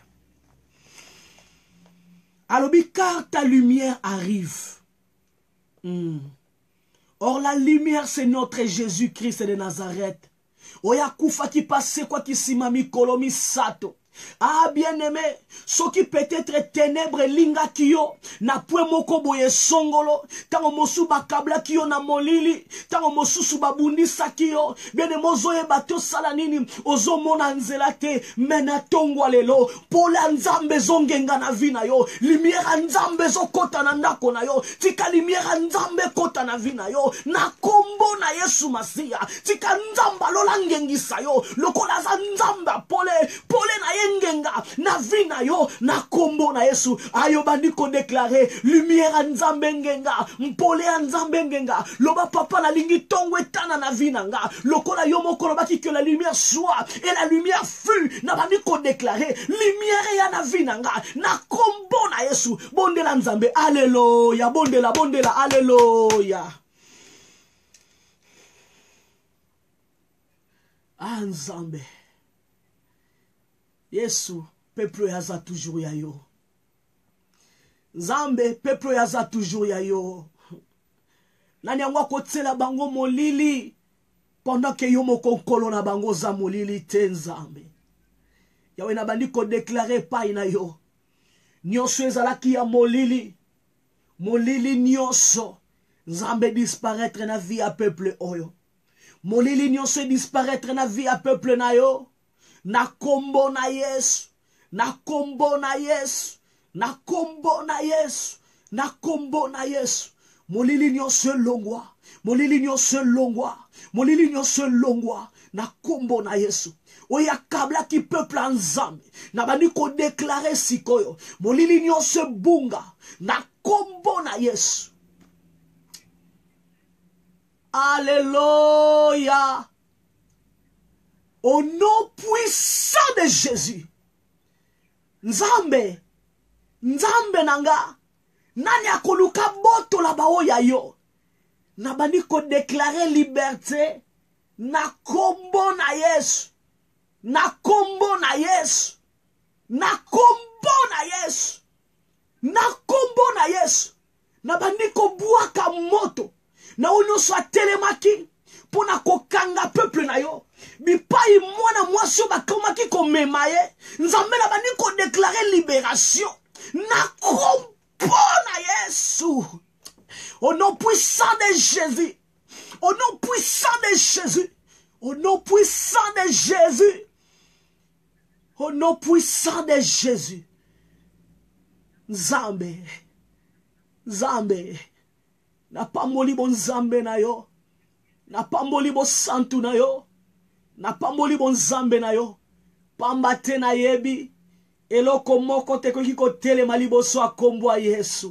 Alobi car ta lumière arrive. Mm. Or la lumière c'est notre Jésus-Christ de Nazareth. Oya kufa ki passe kwa kisimami kolomi sato. Ah, bien-aimé, ce qui peut-être ténèbres linga kiyo, na pwe moko boye songolo, tango mosu bakabla kiyo na molili, tango mosu subabundisa kiyo, bien-aimé, ozoye bato salanini, ozo mona nzela te, mena tongwa lelo, pola nzambe zongenga na vina yo, limiera nzambe zo kota na ndako na yo, tika limiera nzambe kota na vina yo, na kombo na Yesu Masia, tika nzamba lola ngengisa yo, lokola za nzamba pole, pole na yengenga, na vina yo, na kombo na Yesu, ayo bandiko deklare, lumière nzambe ngenga, mpole nzambe ngenga, loba papa na lingi tongwe tana na vina nga, lokola yo moko lobaki que la lumière soit, et la lumière fut, na bandiko deklare, lumière ya na vina nga, na kombo na Yesu, bondela nzambe, alléluia, bondela, bondela, alléluia. Ah, nzambe. Yesu, peuple yaza toujours ya yo. Nzambe, peuple yaza toujours ya yo. Nani angwa kotsela bango molili, pendant que yo moko kolo na bango za molili te nzambe. Yawe na bandiko déclaré pa ina yo. Nyonso ezalaki ya molili. Molili nyonso. Nzambe disparaître na vie à peuple oyo. Molili nyonso disparaître na vie à peuple na yo. Na kombo na Yesu. Na kombo na Yesu. Na kombo na Yesu. Na kombo na Yesu. Molili nyonso longwa. Molili nyonso longwa. Molili nyonso longwa. Na kombo na Yesu. Oya kabla ki peuple nzambe. Na bani ko déclarer sikoyo. Molili nyonso bunga. Na kombo na Yesu. Alléluia. Au nom puissant de Jésus. Nzambe. Nzambe nanga. Nani akoluka boto la baoya yo. Na bani ko déclarer liberté. Na kombo na Yesu. Na kombo na Yesu. Na kombo na Yesu. Na kombo na Yesu. Na bani ko buaka moto. Na onyo so telemaki. Pona kokanga peuple na yo. Bipai mwana mwasi yo bakomaki komemaye. Nzambe na bani ko déclarer libération. Na kombo na Yesu. Au nom puissant de Jésus. Au nom puissant de Jésus. Au nom puissant de Jésus. Au nom puissant de Jésus. Nzambe. Nzambe. Na pamboli bon Nzambe na yo. Na pamboli bon santu na yo. Na pamboli bon Nzambe na yo. Pambate na yebi. Eloko moko te kiko tele malibo so akombo a Yesu.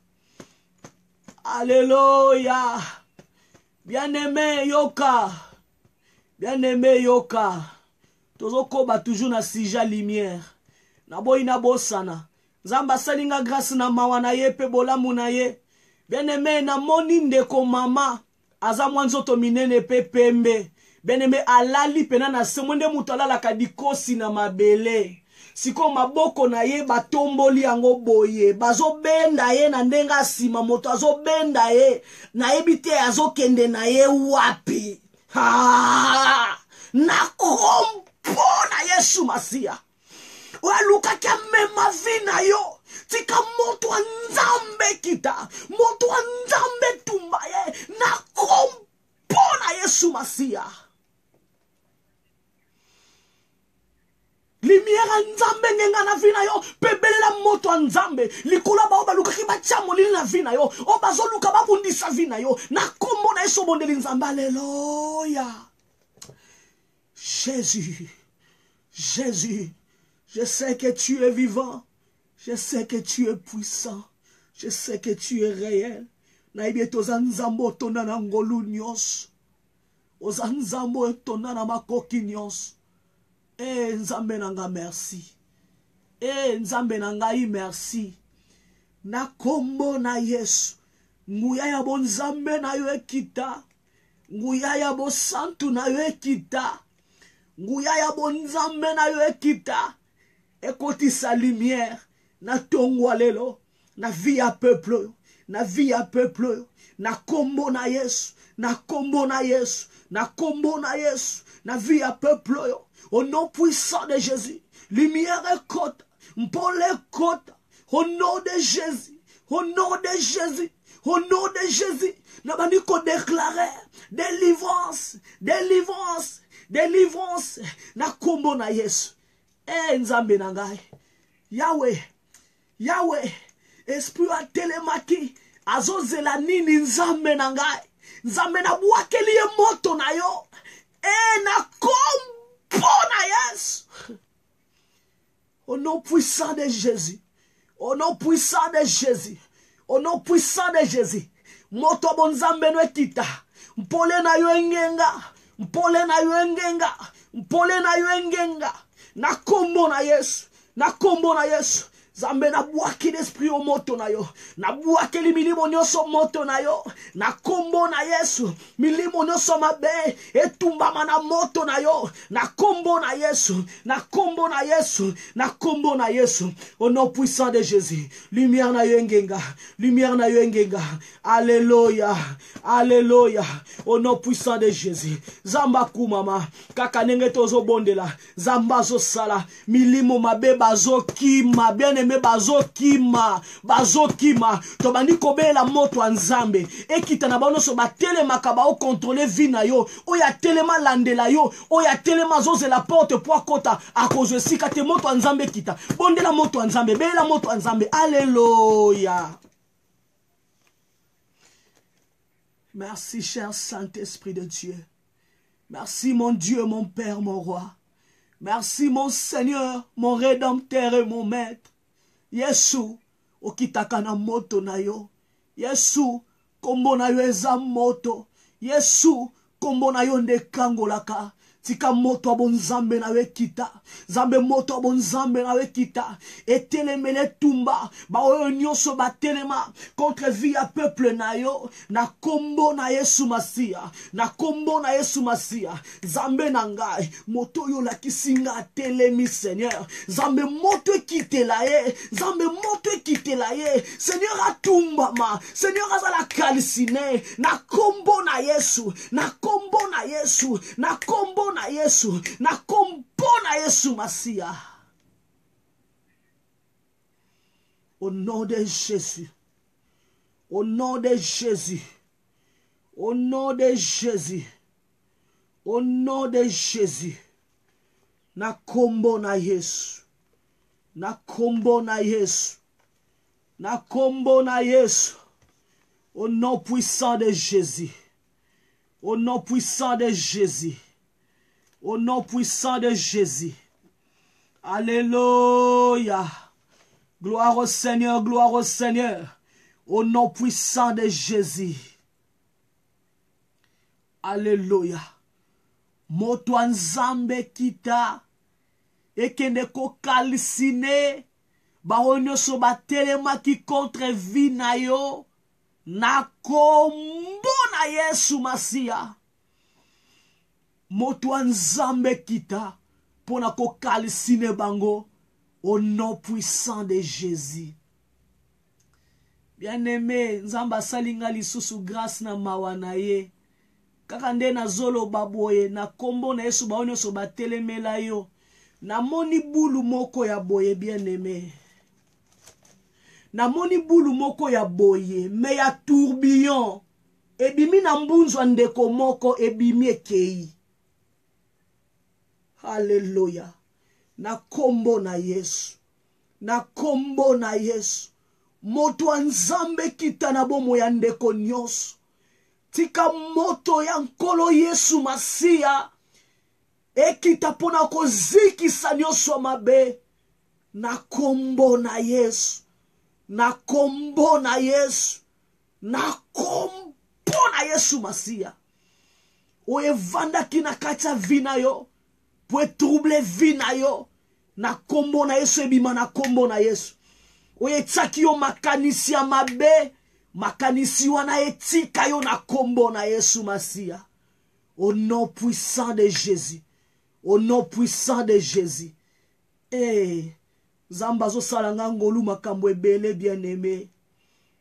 Alléluia. Bien-aimé yoka. Bien-aimé yoka. Tozoko ba toujours na sija lumière. Na boy na bosana. Nzamba salinga grâce na mawa na ye pe bolamu na ye. Bien-aimé na moni ndeko mama. Aza mwanzoto minene pe pembe. Bien-aimé alali pena na semonde mutala kadikosi na mabele. Siko maboko na ye batomboli yango boye. Bazo benda ye na ndenga sima moto azo benda ye. Na ebite azo kende na ye wapi. Ha! Na kompo na Yesu Masia. Waluka kia mema vina yo. Tika moto wa Nzambe kita. Moto wa Nzambe tumbaye. Na kompo na Yesu Masia. Limiera Nzambe ngenga na vina yo. Pebelela moto wa Nzambe. Likula ba oba luka kiba chamo lili na vina yo. Oba zo luka babundi sa vina yo. Na kombo na Yesu bondeli Nzambe. Alléluia. Jésus. Jésus. Je sais que tu es vivant. Je sais que tu es puissant. Je sais que tu es réel. Na ibieto za Nzambo tona na ngolu nyos. Oza Nzambo tona na makoki nyos. Eh, Nzambe nanga merci. Eh, Nzambe nanga i merci. Na kombo na Yesu. Nguya ya bo Nzambe na yo ekita. Nguya ya bo santu na yo ekita. Nguya ya bo Nzambe na yo ekita. Ekoti sa lumière. Na tongwa lelo. Na vie ya peuple. Na vie ya peuple. Na kombo na Yesu. Na kombo na Yesu. na kombo na Yesu, na vie ya peuple yo, au nom puissant de Jésus, lumière et côte, mpole côte, au nom de Jésus, au nom de Jésus, au nom de Jésus, na baniko déclarer délivrance, délivrance, délivrance, na kombo na Yesu. Eh nzambe na ngai, Yahweh, Yahweh, esprit a telemaki, azozela nini nzambe na ngai, nzambe na bwakeli ye moto na yo, eh na kombo na Yesu. Au nom puissant de Jésus, au nom puissant de Jésus, au nom puissant de Jésus, moto bonzambe no ekita, mpole na yo engenga, mpole na yo engenga, mpole na yo engenga, na kombo na Yesu, na kombo na Yesu. Zambe na bwaki l'esprit o moto na yo, na bwaki li milimo nyoso moto na yo, na kombo na Yesu, milimo nyoso mabe, etumbama na moto na yo, na kombo na Yesu, na kombo na Yesu, na kombo na Yesu, au nom puissant de Jésus, lumière na yo engenga, lumière na yo engenga, alléluia, alléluia, au nom puissant de Jésus, zamba kumama, kaka nenge tozo bondela, zamba zo sala, milimo mabe bazo kima, bien aimé bazo kima, bazo kima, tobani kobela moto anzambe, ekita na bano so batele makaba o contrôler vie na yo, oya telema landela yo, oya telema zoze la porte po akota, a cause sika te moto anzambe kita, bondela moto anzambe, bela moto anzambe, alléluia. Merci cher Saint-Esprit de Dieu. Merci mon Dieu, mon Père, mon Roi. Merci mon Seigneur, mon Rédempteur et mon Maître. Yesu, okitaka na moto na yo. Yesu, kombo na yo eza moto. Yesu, kombo na yo ndekangolaka. Tika moto abon zambe na we kita. Zambe moto abon zambe na we kita. Etelemele tumba. Ba oyo nyonso ba telema. Contre vie a peuple na yo. Na kombo na Yesu Masia. Na kombo na Yesu Masia. Zambe na ngai. Moto yo la kisinga telemi Seigneur. Zambe moto kite la ye. Zambe moto kite la ye. Seigneur atumba ma. Seigneur azala kalisine. Na kombo na Yesu. Na kombo na Yesu. Na kombo na Yesu, na kombo na Yesu Masia. Au nom de Jésus, au nom de Jésus, au nom de Jésus, au nom de Jésus, na kombo na Yesu, na kombo na Yesu, na kombo na Yesu, au nom puissant de Jésus, au nom puissant de Jésus. Au nom puissant de Jésus. Alléluia. Gloire au Seigneur, gloire au Seigneur. Au nom puissant de Jésus. Alléluia. Moto nzambe kita. Ekende ko kalisine. Ba onyo so ba telema ki contre vie na yo. Na kombo na Yesu Masia. Moto nzambe kita pona ko kalisine bango au nom puissant de Jésus. Bien-aimé, nzamba salinga lisusu grâce na mawana ye. Kaka nde na zolo baboye na kombo na Yesu baonyo so batelemela yo. Na moni bulu moko ya boye bien-aimé. Na moni bulu moko ya boye me ya tourbillon. Ebimi na mbunzwa ndeko moko ebimi ekei. Alléluia. Na kombo na Yesu. Na kombo na Yesu. Moto nzambe kita na bomo ya ndeko nyonso. Tika moto ya nkolo Yesu Masia. Ekita pona kozikisa nyonso mabe. Na kombo na Yesu. Na kombo na Yesu. Na kombo na Yesu Masia. Oye vanda kina kacha vina yo. Pwe trouble vi na yo. Na kombo na Yesu ebima na kombo na Yesu. Oye tsaki yo makanisi ya mabe. Makanisi wana etika yo na kombo na Yesu Masia. Au nom puissant de Jésus. Au nom puissant de Jésus. Eh. Zambazo salanga ngolu makambo ebele bien aimé.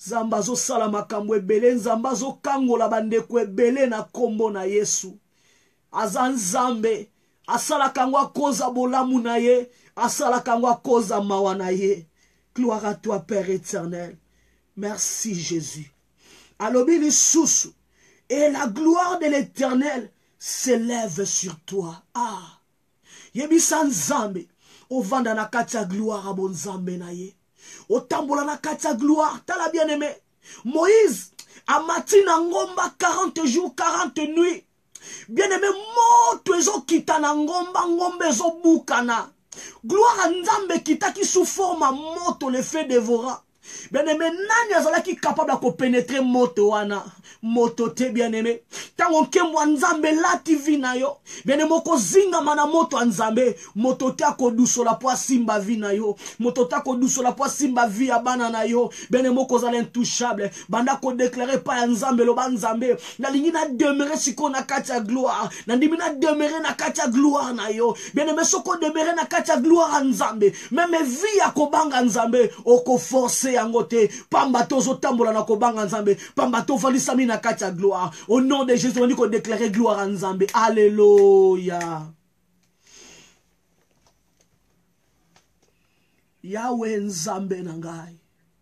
Nzambe zo sala makambo ebele, Nzambe zo kangola bandeko ebele na kombo na Yesu. Aza Nzambe asala kangwa koza bolamu na ye, asala kangwa koza mawa na ye. Gloire à toi Père éternel. Merci Jésus. Alobi lisusu, et la gloire de l'Éternel s'élève sur toi. Ah, yebisa Nzambe ovanda na kati ya gloire a bon Nzambe na ye. Otambola na kati ya gloire. Tala bien aimé, Moïse amati na ngomba quarante jours quarante nuits. Bien aimé, moto ezo kita na ngomba, ngombe ezo bukana. Gloire à Nzambe kitaki sous forme moto le feu dévorant. Bien aimé, nani azalaki capable de pénétrer moto wana. Moto te bien aimé. Tango kemwa Nzambe lati vina yo. Bien aimé, moko zinga mana moto Nzambe. Moto te ako dusola po simba vina yo. Moto te ako dusola po simba via banana yo. Bien aimé, moko zala intouchable. Banda ko déclarer pa Nzambe lo ba Nzambe. Na lingi na demeurer siko na kati ya gloire. Na ndimi na demeurer na kati ya gloire na yo. Bien aimé, soko demeurer na kati ya gloire a Nzambe. Même vie ya kobanga Nzambe. Oko forcer yango te. Pamba tozo tambola na kobanga Nzambe. Pamba to valisami na kati ya gloire. Au nom de Jésus, on dit qu'on déclare gloire à Nzambe. Alléluia. Yahweh Nzambe nangai.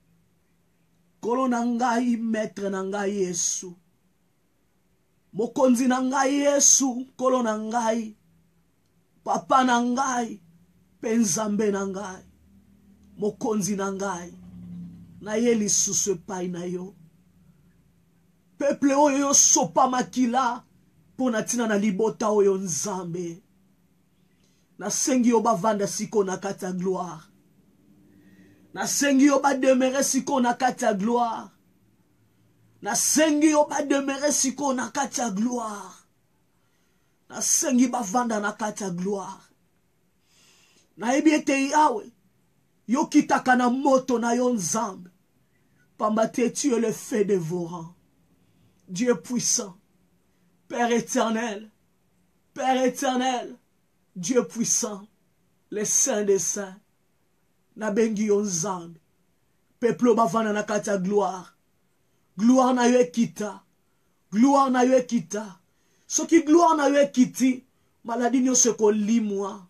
Kolo nangai maître nangai Yesu. Mokonzi nangai Yesu. Kolo nangai. Papa nangai. Penzambe nangai. Mokonzi nangai. Na ye lisusu epai na yo. Peuple oyo sopa makila pona tina na libota oyo Nzambe. Na sengi yo bavanda siko na kati ya gloire. Na sengi yo ba demeurer siko na kati ya gloire. Na sengi yo ba demeurer siko na kati ya gloire. Na sengi bavanda na kati ya gloire. Na ebi ete Yahweh yo kitaka na moto na yo Nzambe. Pamba te tu es le feu dévorant. Dieu puissant, Père éternel, Père éternel, Dieu puissant, le Saint des Saints, na bengi yo Nzambe, peuple bavana na kati ya gloire, gloire na yo ekita, gloire na yo ekita, soki gloire na yo ekiti, maladie nyonso ekolimwa,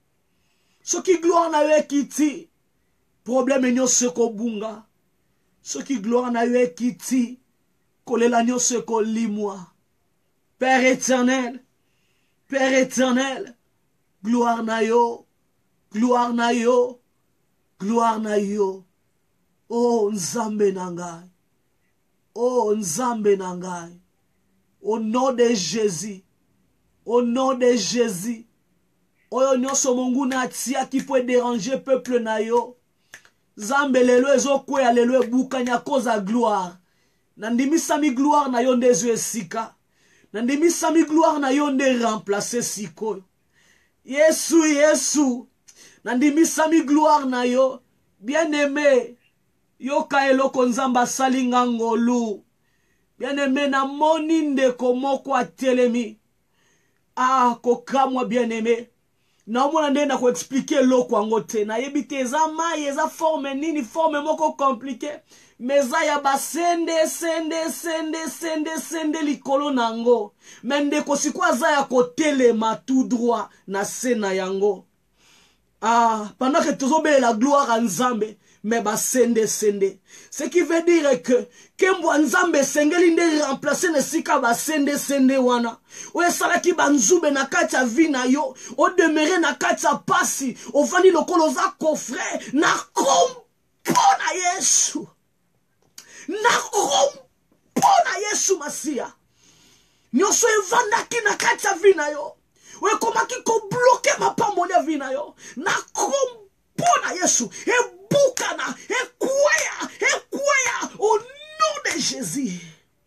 soki gloire na yo ekiti, problème nyonso ekobunga, soki gloire na yo ekiti, kolela nyonso ekolimwa. Père éternel, Père éternel, gloire na yo, gloire na yo, gloire na yo. Oh Nzambe nangai, oh Nzambe nangai, au nom de Jésus, au nom de Jésus, oyo nyonso Mungu na tia qui peut déranger peuple na yo. Nzambe lelo ezokweya lelo ebukanya koza gloire. Nandimisami gloire na yo nde ezo esika. Nandimisami gloire na yo nde remplacer sikoyo. Yesu, Yesu. Nandimisami gloire na yo. Bien aimé. Yo ka eloko Nzamba salinga ngolu. Bien aimé na moni ndeko moko atelemi. Ah, kokamwa bien aimé. Na omona nde na ko expliquer loko angote. Na yebite eza mai eza forme nini forme moko compliqué. Meza ya basende sende sende sende sende likolo nango. Mende kosikwa za ya kotelema tout droit na sena yango. Ah, pendant que tozobe la gloire à Nzambe, mais basende sende. Ce qui veut dire que kembo Nzambe sengeli nde remplacer ne sika basende sende wana. O esala ki banzube na kati ya vina yo, o demeurer na kati ya pasi, o vani lokolo za coffre na kompona Yesu. Na kompona Yesu Masia. Nyoso evandaki na kati ya vina yo. We komaki ko bloquer mapambo ya vina yo. Na kompona Yesu. E bukana, e kwaya, e kwaya au nom de Jésus.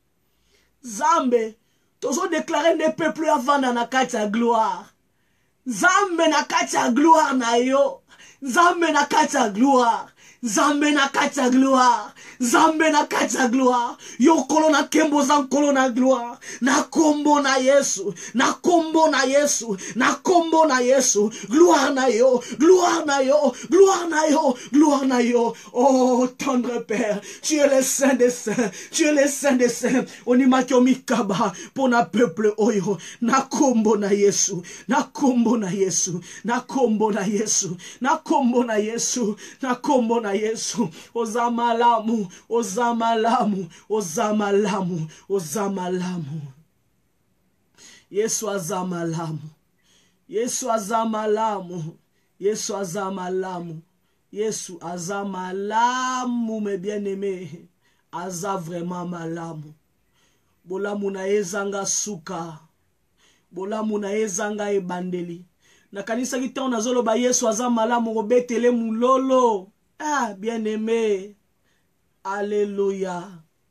Zambe, tozo déclarer des peuples avanda na kati ya gloire. Zambe na kati ya gloire na yo. Zambe na kati ya gloire. Nzambe na katia gloire. Nzambe na katia gloire. Yo kolona kembo zan kolona gloire. Na kombo na Yesu. Na kombo na Yesu. Na kombo na Yesu. Gloire na yo. Gloire na yo. Gloire na yo. Gloire na yo. Oh, tendre Père. Tu es le Saint des Saints. Tu es le Saint des Saints. Onimaki omikaba. Pour na peuple oyo. Na kombo na Yesu. Na kombo na Yesu. Na kombo na Yesu. Na kombo na Yesu. Na kombo na Yesu, ozamalamu, ozamalamu, ozamalamu, ozamalamu. Yesu azamalamu. Yesu azamalamu. Yesu azamalamu. Yesu azamalamu, mes bien-aimés. Aza vraiment malamu. Bolamu na ezanga suka. Bolamu na ezanga ebandeli. Na kanisa kita onazolo ba Yesu azamalamu robetele mulolo. Ah, bien-aimé. Alléluia.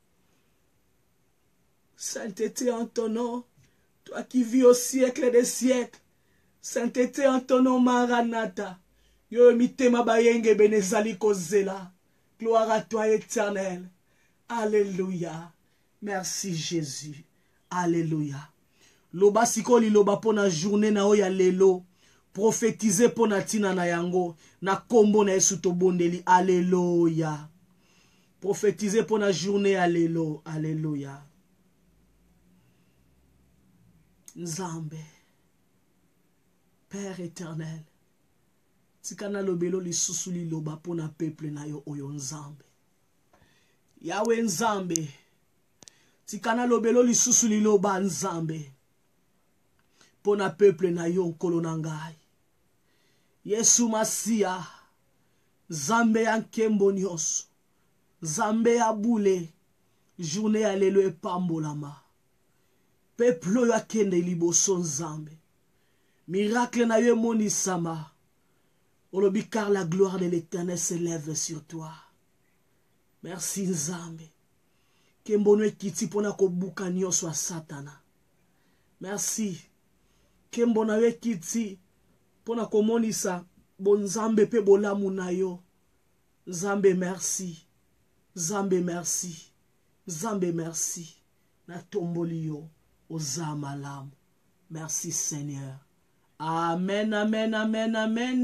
Sainteté en ton nom. Toi qui vis au siècle des siècles. Sainteté en ton nom, Maranatha. Yo mitema bayenge benezali kozela. Gloire à toi éternel. Alléluia. Merci Jésus. Alléluia. Loba sikoli loba pona journée na oya lelo. Prophétiser pour natina na yango na kombo na Yesu to bondeli. Alléluia. Prophétiser pour na journée. Alléluia. Alléluia. Nzambe Père éternel, tikana lobelo lisusu liloba pour na peuple na yo oyo Nzambe. Yawe Nzambe, tikana lobelo lisusu liloba Nzambe pour na peuple na yo nkolo na ngai. Yesu Masia, Nzambe ya nkembo nyonso, Nzambe ya bule, journée ya lelo epambolama. Peuple oyo akende liboso Nzambe. Miracle na yo monisama. Olobi car la gloire de l'Éternel s'élève sur toi. Merci Nzambe. Kembono ekiti pona kobuka nyonso a Satana. Merci. Kembono ekiti pona komonisa bon Nzambe pe bolamu na yo. Nzambe merci. Nzambe merci. Nzambe merci. Na tomboli yo ozamalamu. Merci Seigneur. Amen, amen, amen, amen.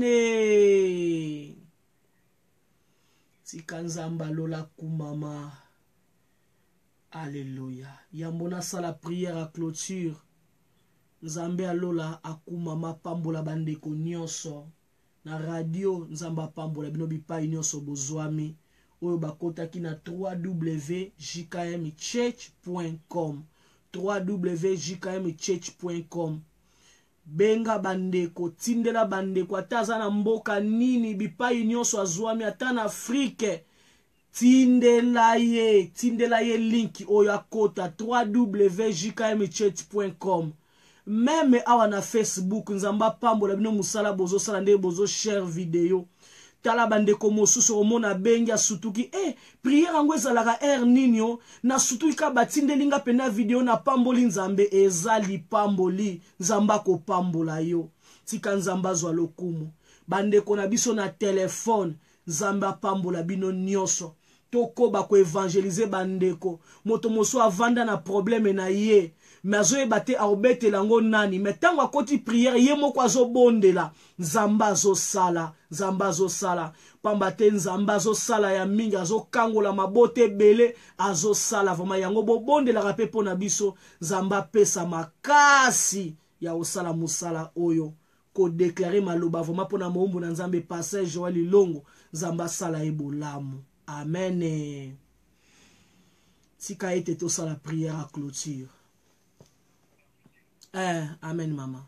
Tika Nzamba lola kumama. Alléluia. Yambona sala prière à clôture. Nzambe alola akumama pambola bandeko nyonso. Na radio Nzamba pambola bino bipai nyonso bozwami. Oyo bakotaki na w w w point j k m church point com. w w w point j k m church point com. Benga bandeko, tindela bandeko, ataza na mboka nini, bipai nyonso azwami, ata na Afrique. Tindela ye, tindela ye link oyo akota w w w point j k m church point com. Meme awa na Facebook, Nzamba pambola bino musala bozo sala nde bozo share video. Tala bandeko mosusu omona bengi asutuki eh prière yango ezalaka er ninyo na sutuki ka batindelinga pena video na pamboli Nzambe ezali pamboli Nzamba ko pambola yo tika Nzamba zwa lokumu bandeko na biso na telefone Nzamba pambola bino nyonso toko ba ko evangeliser bandeko moto moso avanda na problème na ye mazo ebate aobete lango nani metango akoti prière ye moko azobondela Nzamba zo sala Nzamba zo sala pambate Nzamba zo sala ya mingi azokangola mabote bele azo sala vama yango bobondela rape pona biso Nzamba pesa makasi ya osala musala oyo ko déclarer maloba vama pona moumbu na Nzambe passage Joël Lilongo Nzamba sala ebolamu. Amen. Tika ete to sala prière à clôture. Eh, amen maman.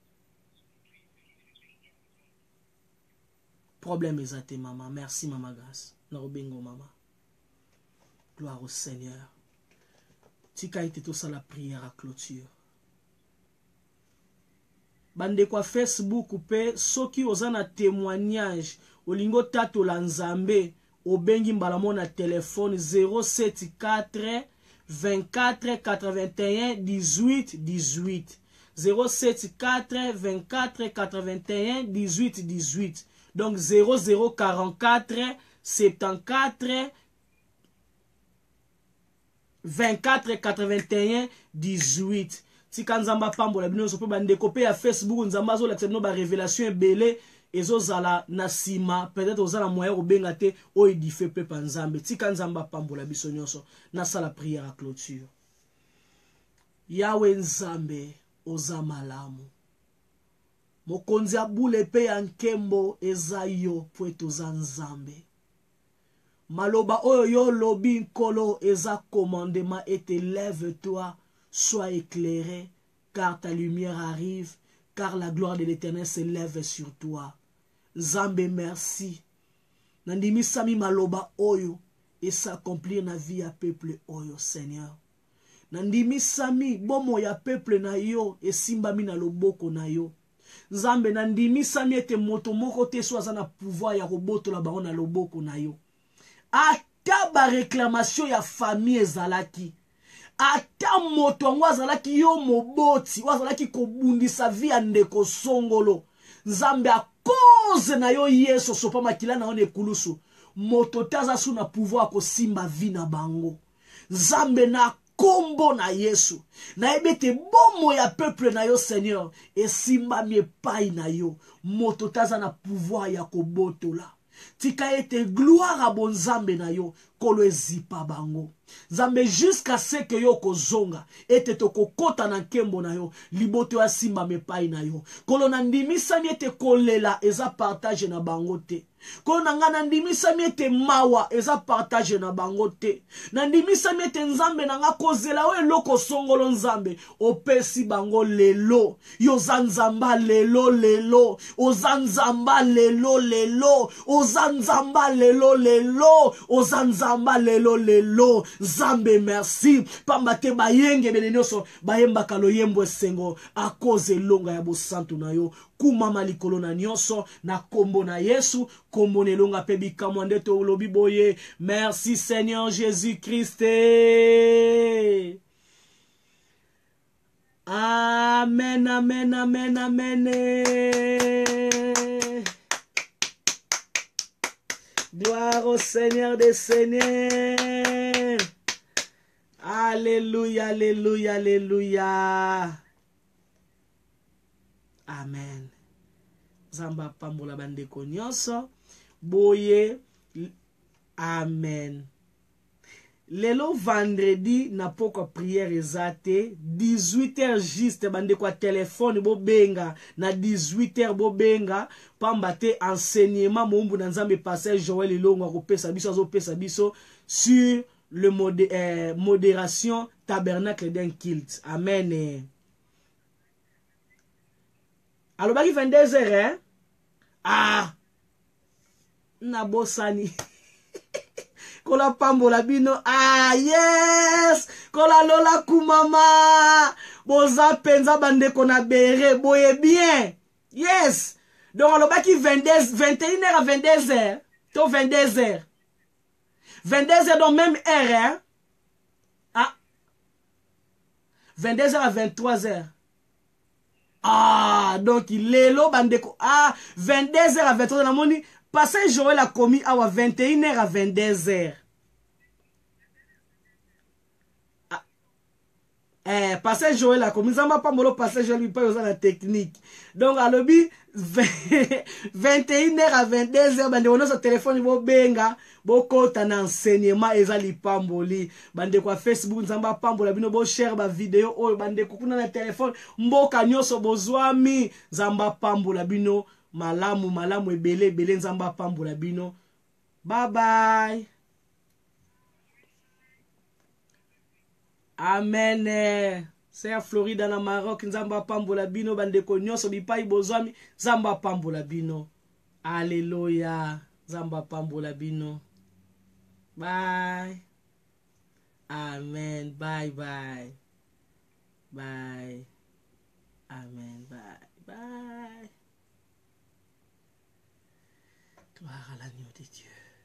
Problème exacté maman. Merci maman grâce. Narobengo maman. Gloire au Seigneur. Tika ete to sala prière à clôture. Bande kwa Facebook pe soki ozana témoignage olingo tato la Nzambe obengi mbalamo na téléphone zéro sept quatre vingt-quatre quatre-vingt-un dix-huit dix-huit zéro sept quatre vingt-quatre quatre-vingt-un dix-huit dix-huit donc zéro zéro quarante-quatre soixante-quatorze vingt-quatre quatre-vingt-un dix-huit. Tika nzamba pambola bino so pe bandeko pe ya Facebook nzamba zo lakisa bino ba révélation ebele ezozala na sima peut-être ozala moyen obenga te o édifier pe pa nzambe. Tika nzamba pambola biso nyonso na sala prière à clôture. Yawe nzambe oza malamu. Mokonzi abule pe ya nkembo eza yo po etoza nzambe. Maloba oyo yo lobi nkolo eza commandement et lève-toi, sois éclairé, car ta lumière arrive, car la gloire de l'Éternel s'élève sur toi. Nzambe merci. Nandimi sami maloba oyo et s'accomplir na vie ya peuple oyo Seigneur. Nandimi sami bomo ya peuple na yo et simbami na loboko na yo. Nzambe nandimi sami ete moto moko te so aza na pouvoir ya kobotola bango na loboko na yo. Ata ba réclamation ya famille ezalaki. Ata moto yango azalaki yo moboti, azalaki kobundisa vie ya ndeko songolo. Nzambe a cause na yo Yesu sopa makila na one kulusu. Moto te aza su na pouvoir ko simba vie na bango. Nzambe na kombo na Yesu. Na ebete bomo ya peuple na yo Seigneur. E simba mie pai na yo. Moto te aza na pouvoir ya kobotola. Tika ete gloire a bon Nzambe na yo. Kolo ezipa bango. Nzambe jusqu'à ce que yo kozonga. Ete to kokota na nkembo na yo. Liboto ya simba me pai na yo. Kolo nandimisa mi ete kolela eza partage na bango te. Kolo nanga nandimisa mi ete mawa eza partage na bango te. Nandimisa mi ete Nzambe nanga kozela we loko songolo Nzambe. Opesi bango lelo. Yoza Nzamba lelo lelo. Oza Nzamba lelo lelo. Oza Nzamba lelo lelo. Oza Nzamba lelo lelo. Nzambe merci. Pamba te bayenge benenyoso. Bayemba kalo yembo esengo. A cause longa ya bo santu na yo. Kumama likolo na nyonso na kombo na Yesu kombo nelonga pe bikamwa ndeto ulobi boye. Merci Seigneur Jésus-Christ. Amen, amen, amen, amen. Gloire au Seigneur des Seigneurs. Alléluia, alléluia, alléluia. Amen. Zamba pambola bandeko nyonso. Boye. Amen. Lelo vendredi na poko prière ezate. dix-huit heures juste bandeko a téléphone bo benga. Na dix-huit heures bo benga. Pamba te enseignement mombu na Nzambe pasteur Joël Ilongo a kopesa biso azo pesa biso sur le modé, euh, modération tabernacle d'un culte. Amen. Alors, baki vingt-deux heures, hein? Ah! Nabosani. Kola pambola bino. Ah, yes! Kola lola kumama. Boza penza bande kona bere. Boye bien. Yes! Donc, alors, baki vingt-deux, vingt et une heures à vingt-deux heures. To vingt-deux heures. vingt-deux heures, donc même heure, hein? Ah! vingt-deux heures à vingt-trois heures. Ah, donc il est là, bandeko. Ah, vingt-deux heures à vingt-trois heures. Namoni, passé Joël a commis à vingt et une heures à vingt-deux heures. Ah, eh, passé Joël a commis. Ça m'a pas molo passé Joël, il pas la technique. Donc, à l'objet, vingt et une heures à vingt-deux heures, bandeko, on a son téléphone, il va benga. Boko tana enseignement ezali pamboli bande kwa Facebook nzamba pambola bino bo share ba video oyo bande kuna na telefone mboka nyoso bozwami nzamba pambola bino malamu malamu ebele ebele nzamba pambola bino. Bye bye. Amen. C'est à Florida na Maroc nzamba pambola bino bande ko nyoso bipai bozwami nzamba pambola bino. Alléluia. Nzamba pambola bino. Bye. Amen. Bye bye. Bye. Amen. Bye. Bye. Gloire à l'agneau de Dieu.